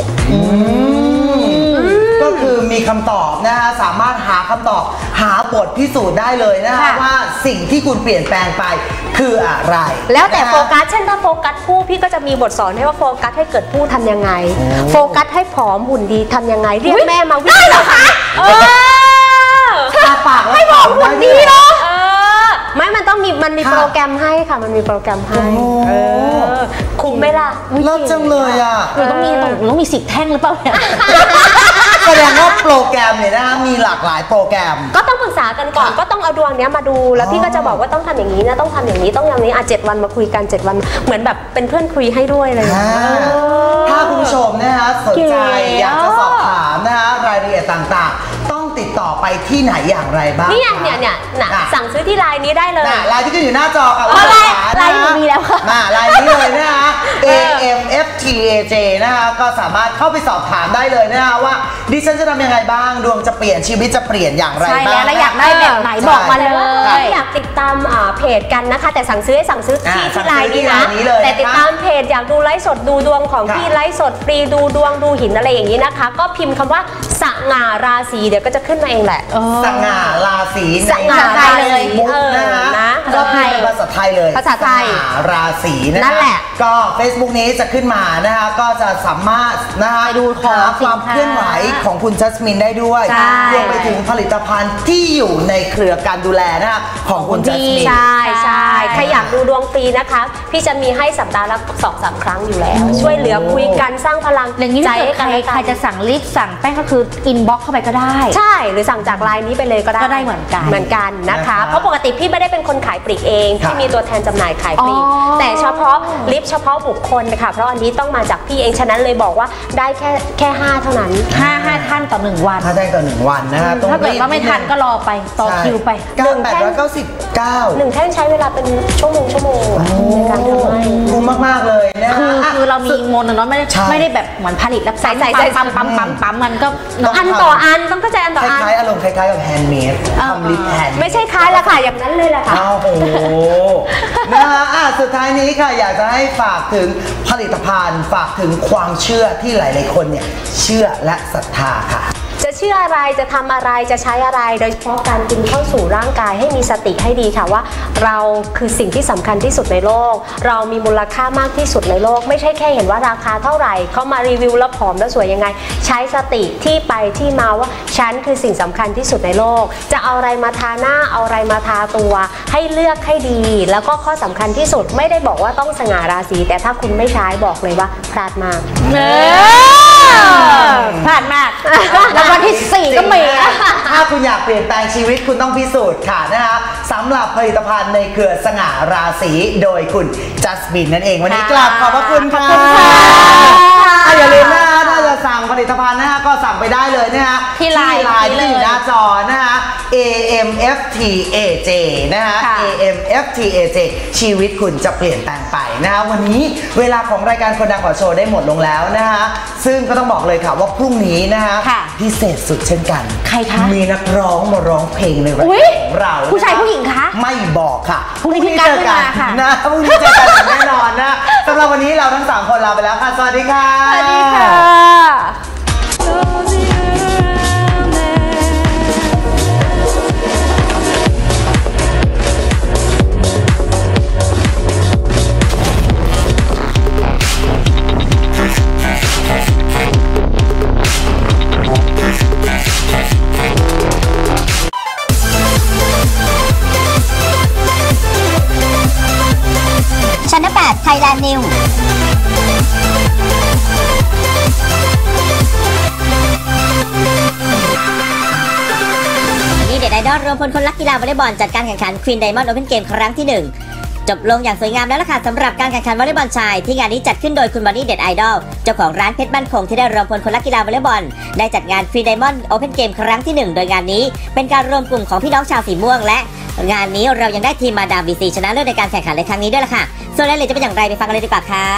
ก็คือมีคำตอบนะคะสามารถหาคำตอบหาบทพิสูจน์ได้เลยนะคะว่าสิ่งที่คุณเปลี่ยนแปลงไปคืออะไรแล้วแต่โฟกัสเช่นถ้าโฟกัสผู้พี่ก็จะมีบทสอนให้ว่าโฟกัสให้เกิดผู้ทำยังไงโฟกัสให้ผอมหุ่นดีทำยังไงเรียกแม่มาวิ่งได้เหรอคะเออตาปากให้ผอมหุ่นดีเนาะไม่มันต้องมีมันมีโปรแกรมให้ค่ะมันมีโปรแกรมให้คุ้มไหมล่ะเลิศจังเลยอ่ะหนูต้องมีต้องมีสิบแท่งหรือเปล่าเนี่ยแสดงว่าโปรแกรมเนี่ยนะมีหลากหลายโปรแกรมก็ต้องปรึกษากันก่อนก็ต้องเอาดวงเนี้ยมาดูแล้วพี่ก็จะบอกว่าต้องทำอย่างนี้นะต้องทำอย่างนี้ต้องอย่างนี้อ่ะเจ็ดวันมาคุยกันเจ็ดวันเหมือนแบบเป็นเพื่อนคุยให้ด้วยเลยถ้าคุณผู้ชมนะคะสนใจอยากจะสอบถามนะคะรายละเอียดต่างๆต้องติดต่อไปที่ไหนอย่างไรบ้างเนี่ยเนี่ยเนี่ยสั่งซื้อที่ไลน์นี้ได้เลยไลน์ที่ขึ้นอยู่หน้าจอค่ะไลน์ไลน์มีแล้วค่ะไลน์นี้เลยนะคะ เอ เอ็ม เอฟ ที เอ เจ นะคะก็สามารถเข้าไปสอบถามได้เลยนะคะว่าดิฉันจะทำยังไงบ้างดวงจะเปลี่ยนชีวิตจะเปลี่ยนอย่างไรบ้างใช่แล้วอยากได้แบบไหนบอกมาเลยอยากติดตามเพจกันนะคะแต่สั่งซื้อให้สั่งซื้อที่ที่ไลน์นี้นะแต่ติดตามเพจอยากดูไลฟ์สดดูดวงของพี่ไลฟ์สดฟรีดูดวงดูหินอะไรอย่างนี้นะคะก็พิมพ์คำว่าสง่าราศีเดี๋ยวก็จะขึ้นมาเองแหละสง่าราศีสง่าราศีมุกนะคะก็พิมพ์เป็นภาษาไทยเลยภาษาไทยราศีนั่นแหละก็ Facebook นี้จะขึ้นมานะคะก็จะสามารถนะคะดูความเคลื่อนไหวของคุณจัสมินได้ด้วยรวมไปถึงผลิตภัณฑ์ที่อยู่ในเครือการดูแลนะคะของคุณจัสมินใช่ใช่ใครอยากดูดวงฟรีนะคะพี่จะมีให้สัปดาห์ละสองสามครั้งอยู่แล้วช่วยเหลือคุยกันสร้างพลังใจให้กันใครจะสั่งลิปสั่งแป้งก็คืออินบ็อกซ์เข้าไปก็ได้ใช่หรือสั่งจากไลน์นี้ไปเลยก็ได้ก็ได้เหมือนกันเหมือนกันนะคะเพราะปกติพี่ไม่ได้เป็นคนขายปลีกเองที่มีตัวแทนจำหน่ายขายปลีกแต่เฉพาะลิปเฉพาะบุคคลนะคะเพราะอันนี้ต้องมาจากพี่เองฉะนั้นเลยบอกว่าได้แค่แค่ห้าเท่านั้นห้าห้าท่านต่อหนึ่งวันห้าท่านต่อหนึ่งวันนะฮะถ้าเกิดว่าไม่ทันก็รอไปต่อคิวไปเก้าแปดร้อยเก้าสิบเก้าหนึ่งแท่งใช้เวลาเป็นชั่วโมงชั่วโมงในการทำให้คุ้มมากๆเลยนะคือคือเรามีโมนเนาะไม่ได้ไม่ได้แบบเหมือนผลิตแล้วใส่ใส่ใส่ปั๊มปั๊มปั๊มปั๊มมันก็อันต่ออันต้องเข้าใจอันต่ออันคล้ายๆอารมณ์คล้ายๆกับแฮนด์เมดทำลิปแฮนด์ไม่ใช่คล้ายละค่ะอย่างนั้นเลยแหละค่ะโอ้โหนะฮะอ่ะสุดท้ายนี้ค่ะอยากจะให้ฝากถึงผลิตภัณฑ์ฝากถึงความเชื่อที่หลายๆคนเนี่ยเชื่อและศรัทธาค่ะจะเชื่ออะไรจะทำอะไรจะใช้อะไรโดยเฉพาะการกินเข้าสู่ร่างกายให้มีสติให้ดีค่ะว่าเราคือสิ่งที่สำคัญที่สุดในโลกเรามีมูลค่ามากที่สุดในโลกไม่ใช่แค่เห็นว่าราคาเท่าไหร่เขามารีวิวแล้วผอมแล้วสวยยังไงใช้สติที่ไปที่มาว่าฉันคือสิ่งสำคัญที่สุดในโลกจะเอาอะไรมาทาหน้าเอาอะไรมาทาตัวให้เลือกให้ดีแล้วก็ข้อสำคัญที่สุดไม่ได้บอกว่าต้องสง่าราศีแต่ถ้าคุณไม่ใช้บอกเลยว่าพลาดมากพลาดมากแล้ววันที่สี่ก็มีถ้าคุณอยากเปลี่ยนแปลงชีวิตคุณต้องพิสูจน์ค่ะนะคะสำหรับผลิตภัณฑ์ในเครือสง่าราศีโดยคุณจัสมินนั่นเองวันนี้กราบขอบพระคุณค่ะอย่าลืมนะคะถ้าจะสั่งผลิตภัณฑ์นะคะก็สั่งไปได้เลยนะคะที่ไลน์ที่อยู่หน้าจอนะคะ เอ เอ็ม เอฟ ที เอ เจ นะคะ เอ เอ็ม เอฟ ที เอ เจ ชีวิตคุณจะเปลี่ยนแปลงไปนะคะวันนี้เวลาของรายการคนดังขอโชว์ได้หมดลงแล้วนะคะซึ่งก็ต้องบอกเลยค่ะว่าพรุ่งนี้นะคะพิเศษสุดเช่นกันใครคะมีนักร้องมาร้องเพลงในรายการของเราผู้ชายผู้หญิงคะไม่บอกค่ะพรุ่งนี้พี่กันมาค่ะนะพรุ่งนี้เจอกันแน่นอนนะสำหรับวันนี้เราทั้งสามคนลาไปแล้วค่ะสวัสดีค่ะสวัสดีค่ะชั้นแปด Thailand New นี่เด็ดไอดอลรวมพลคนรักกีฬาวอลเลย์บอลจัดการแข่งขัน Queen Diamond Open Game ครั้งที่หนึ่งจบลงอย่างสวยงามแล้วล่ะค่ะสำหรับการแข่งขันวอลเลย์บอลชายที่งานนี้จัดขึ้นโดยคุณบอนนี่เด็ดไอดอลเจ้าของร้านเพชรบ้านคงที่ได้รวมพลคนรักกีฬาวอลเลย์บอลได้จัดงานฟรีไดมอนด์โอเพนเกมครั้งที่หนึ่งโดยงานนี้เป็นการรวมกลุ่มของพี่น้องชาวสีม่วงและงานนี้เรายังได้ทีมมาดามบีซีชนะเลิศในการแข่งขันในครั้งนี้ด้วยล่ะค่ะส่วนรายละเอียดจะเป็นอย่างไรไปฟังกันเลยดีกว่าค่ะ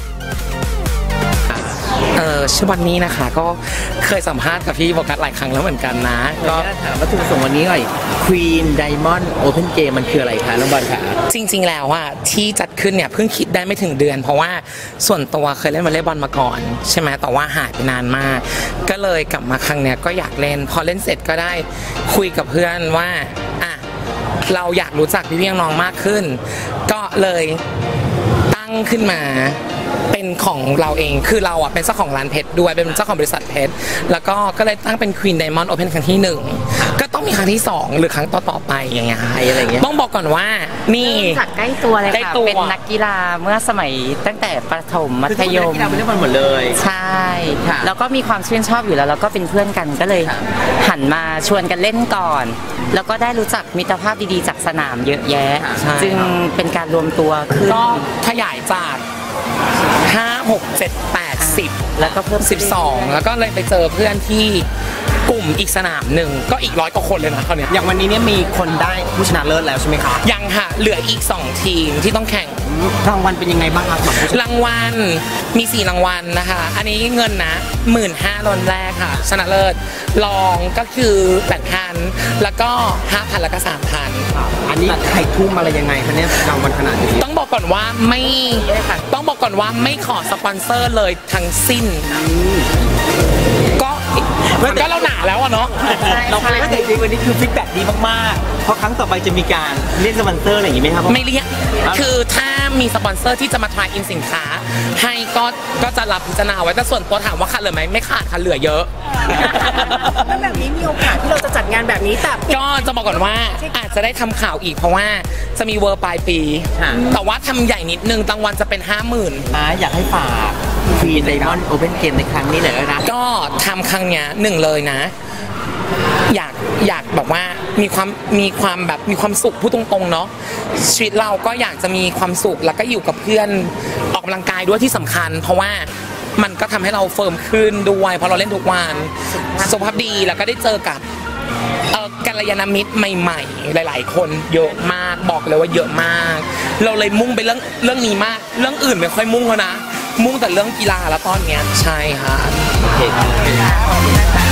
เออชื่อวันนี้นะคะก็เคยสัมภาษณ์กับพี่โบกัสหลายครั้งแล้วเหมือนกันนะก็ถามวัตถุประสงค์วันนี้หน่อย Queen Diamond Open Game มันคืออะไรคะน้องบอลคะจริงๆแล้วว่าที่จัดขึ้นเนี่ยเพิ่งคิดได้ไม่ถึงเดือนเพราะว่าส่วนตัวเคยเล่นวอลเลย์บอลมาก่อนใช่ไหมแต่ว่าหายไปนานมากก็เลยกลับมาครั้งเนี้ยก็อยากเล่นพอเล่นเสร็จก็ได้คุยกับเพื่อนว่าอ่ะเราอยากรู้จักพี่ๆน้องๆมากขึ้นก็เลยตั้งขึ้นมาเป็นของเราเองคือเราอ่ะเป็นเจ้าของร้านเพชรด้วยเป็นเจ้าของบริษัทเพชรแล้วก็ก็เลยตั้งเป็น Queen Diamond Open ครั้งที่หนึ่งก็ต้องมีครั้งที่สองหรือครั้งต่อๆไปอย่างเงี้ยอะไรเงี้ยต้องบอกก่อนว่านี่จากใกล้ตัวเลยค่ะเป็นนักกีฬาเมื่อสมัยตั้งแต่ประถมมัธยมคือนักกีฬาเป็นเรื่องหมดเลยใช่แล้วก็มีความชื่นชอบอยู่แล้วแล้วก็เป็นเพื่อนกันก็เลยหันมาชวนกันเล่นก่อนแล้วก็ได้รู้จักมิตรภาพดีๆจากสนามเยอะแยะจึงเป็นการรวมตัวขึ้นก็ขยายจากห้า หก เจ็ด แปด สิบแล้วก็เพิ่มสิบสองแล้วก็เลยไปเจอเพื่อนที่กลุ่มอีกสนามหนึ่งก็อีกร้อยกว่าคนเลยนะคราวนี้อย่างวันนี้เนี่ยมีคนได้ผู้ชนะเลิศแล้วใช่ไหมคะยังค่ะเหลืออีกสองทีมที่ต้องแข่งรางวัลเป็นยังไงบ้างครับรางวัลมีสี่รางวัลนะคะอันนี้เงินนะหมื่นห้าลอนแรกค่ะชนะเลิศรองก็คือแปดพันแล้วก็ห้าพันแล้วก็สามพันอันนี้ใครทุ่มอะไรยังไงคะเนี่ยรางวัลขนาดนี้ต้องบอกก่อนว่าไม่ต้องบอกก่อนว่าไม่ขอสปอนเซอร์เลยทั้งสิ้นก็มันก็เราหนาแล้วอะเนาะเราไปจริงๆวันนี้คือฟีดแบ็กดีมากๆเพราะครั้งต่อไปจะมีการเรียกสปอนเซอร์อะไรอย่างนี้ไหมครับไม่เรียกคือถ้ามีสปอนเซอร์ที่จะมาทายอินสินค้าให้ก็ก็จะรับพิจารณาไว้แต่ส่วนตัวถามว่าขาดเหลือไหมไม่ขาดค่ะเหลือเยอะแบบนี้มีโอกาสที่เราจะจัดงานแบบนี้แต่ก็จะบอกก่อนว่าอาจจะได้ทำข่าวอีกเพราะว่าจะมีเวอร์ปลายปีแต่ว่าทำใหญ่นิดนึงรางวัลจะเป็นห้าหมื่นอยากให้ฝากQueen Diamond Open Game ในครั้งนี้หน่อยนะก็ทำครั้งเนี้ยหนึ่งเลยนะอยากอยากแบบว่ามีความมีความแบบมีความสุขพูดตรงๆเนาะชีวิตเราก็อยากจะมีความสุขแล้วก็อยู่กับเพื่อนออกกำลังกายด้วยที่สำคัญเพราะว่ามันก็ทำให้เราเฟิร์มขึ้นด้วยเพราะเราเล่นทุกวันสุขภาพดีแล้วก็ได้เจอกับเออกัลยาณมิตรใหม่ๆหลายๆคนเยอะมากบอกเลยว่าเยอะมากเราเลยมุ่งไปเรื่องเรื่องนี้มากเรื่องอื่นไม่ค่อยมุ่งแล้วนะมุ่งแต่เรื่องกีฬาแล้วตอนเนี้ยใช่ค่ะ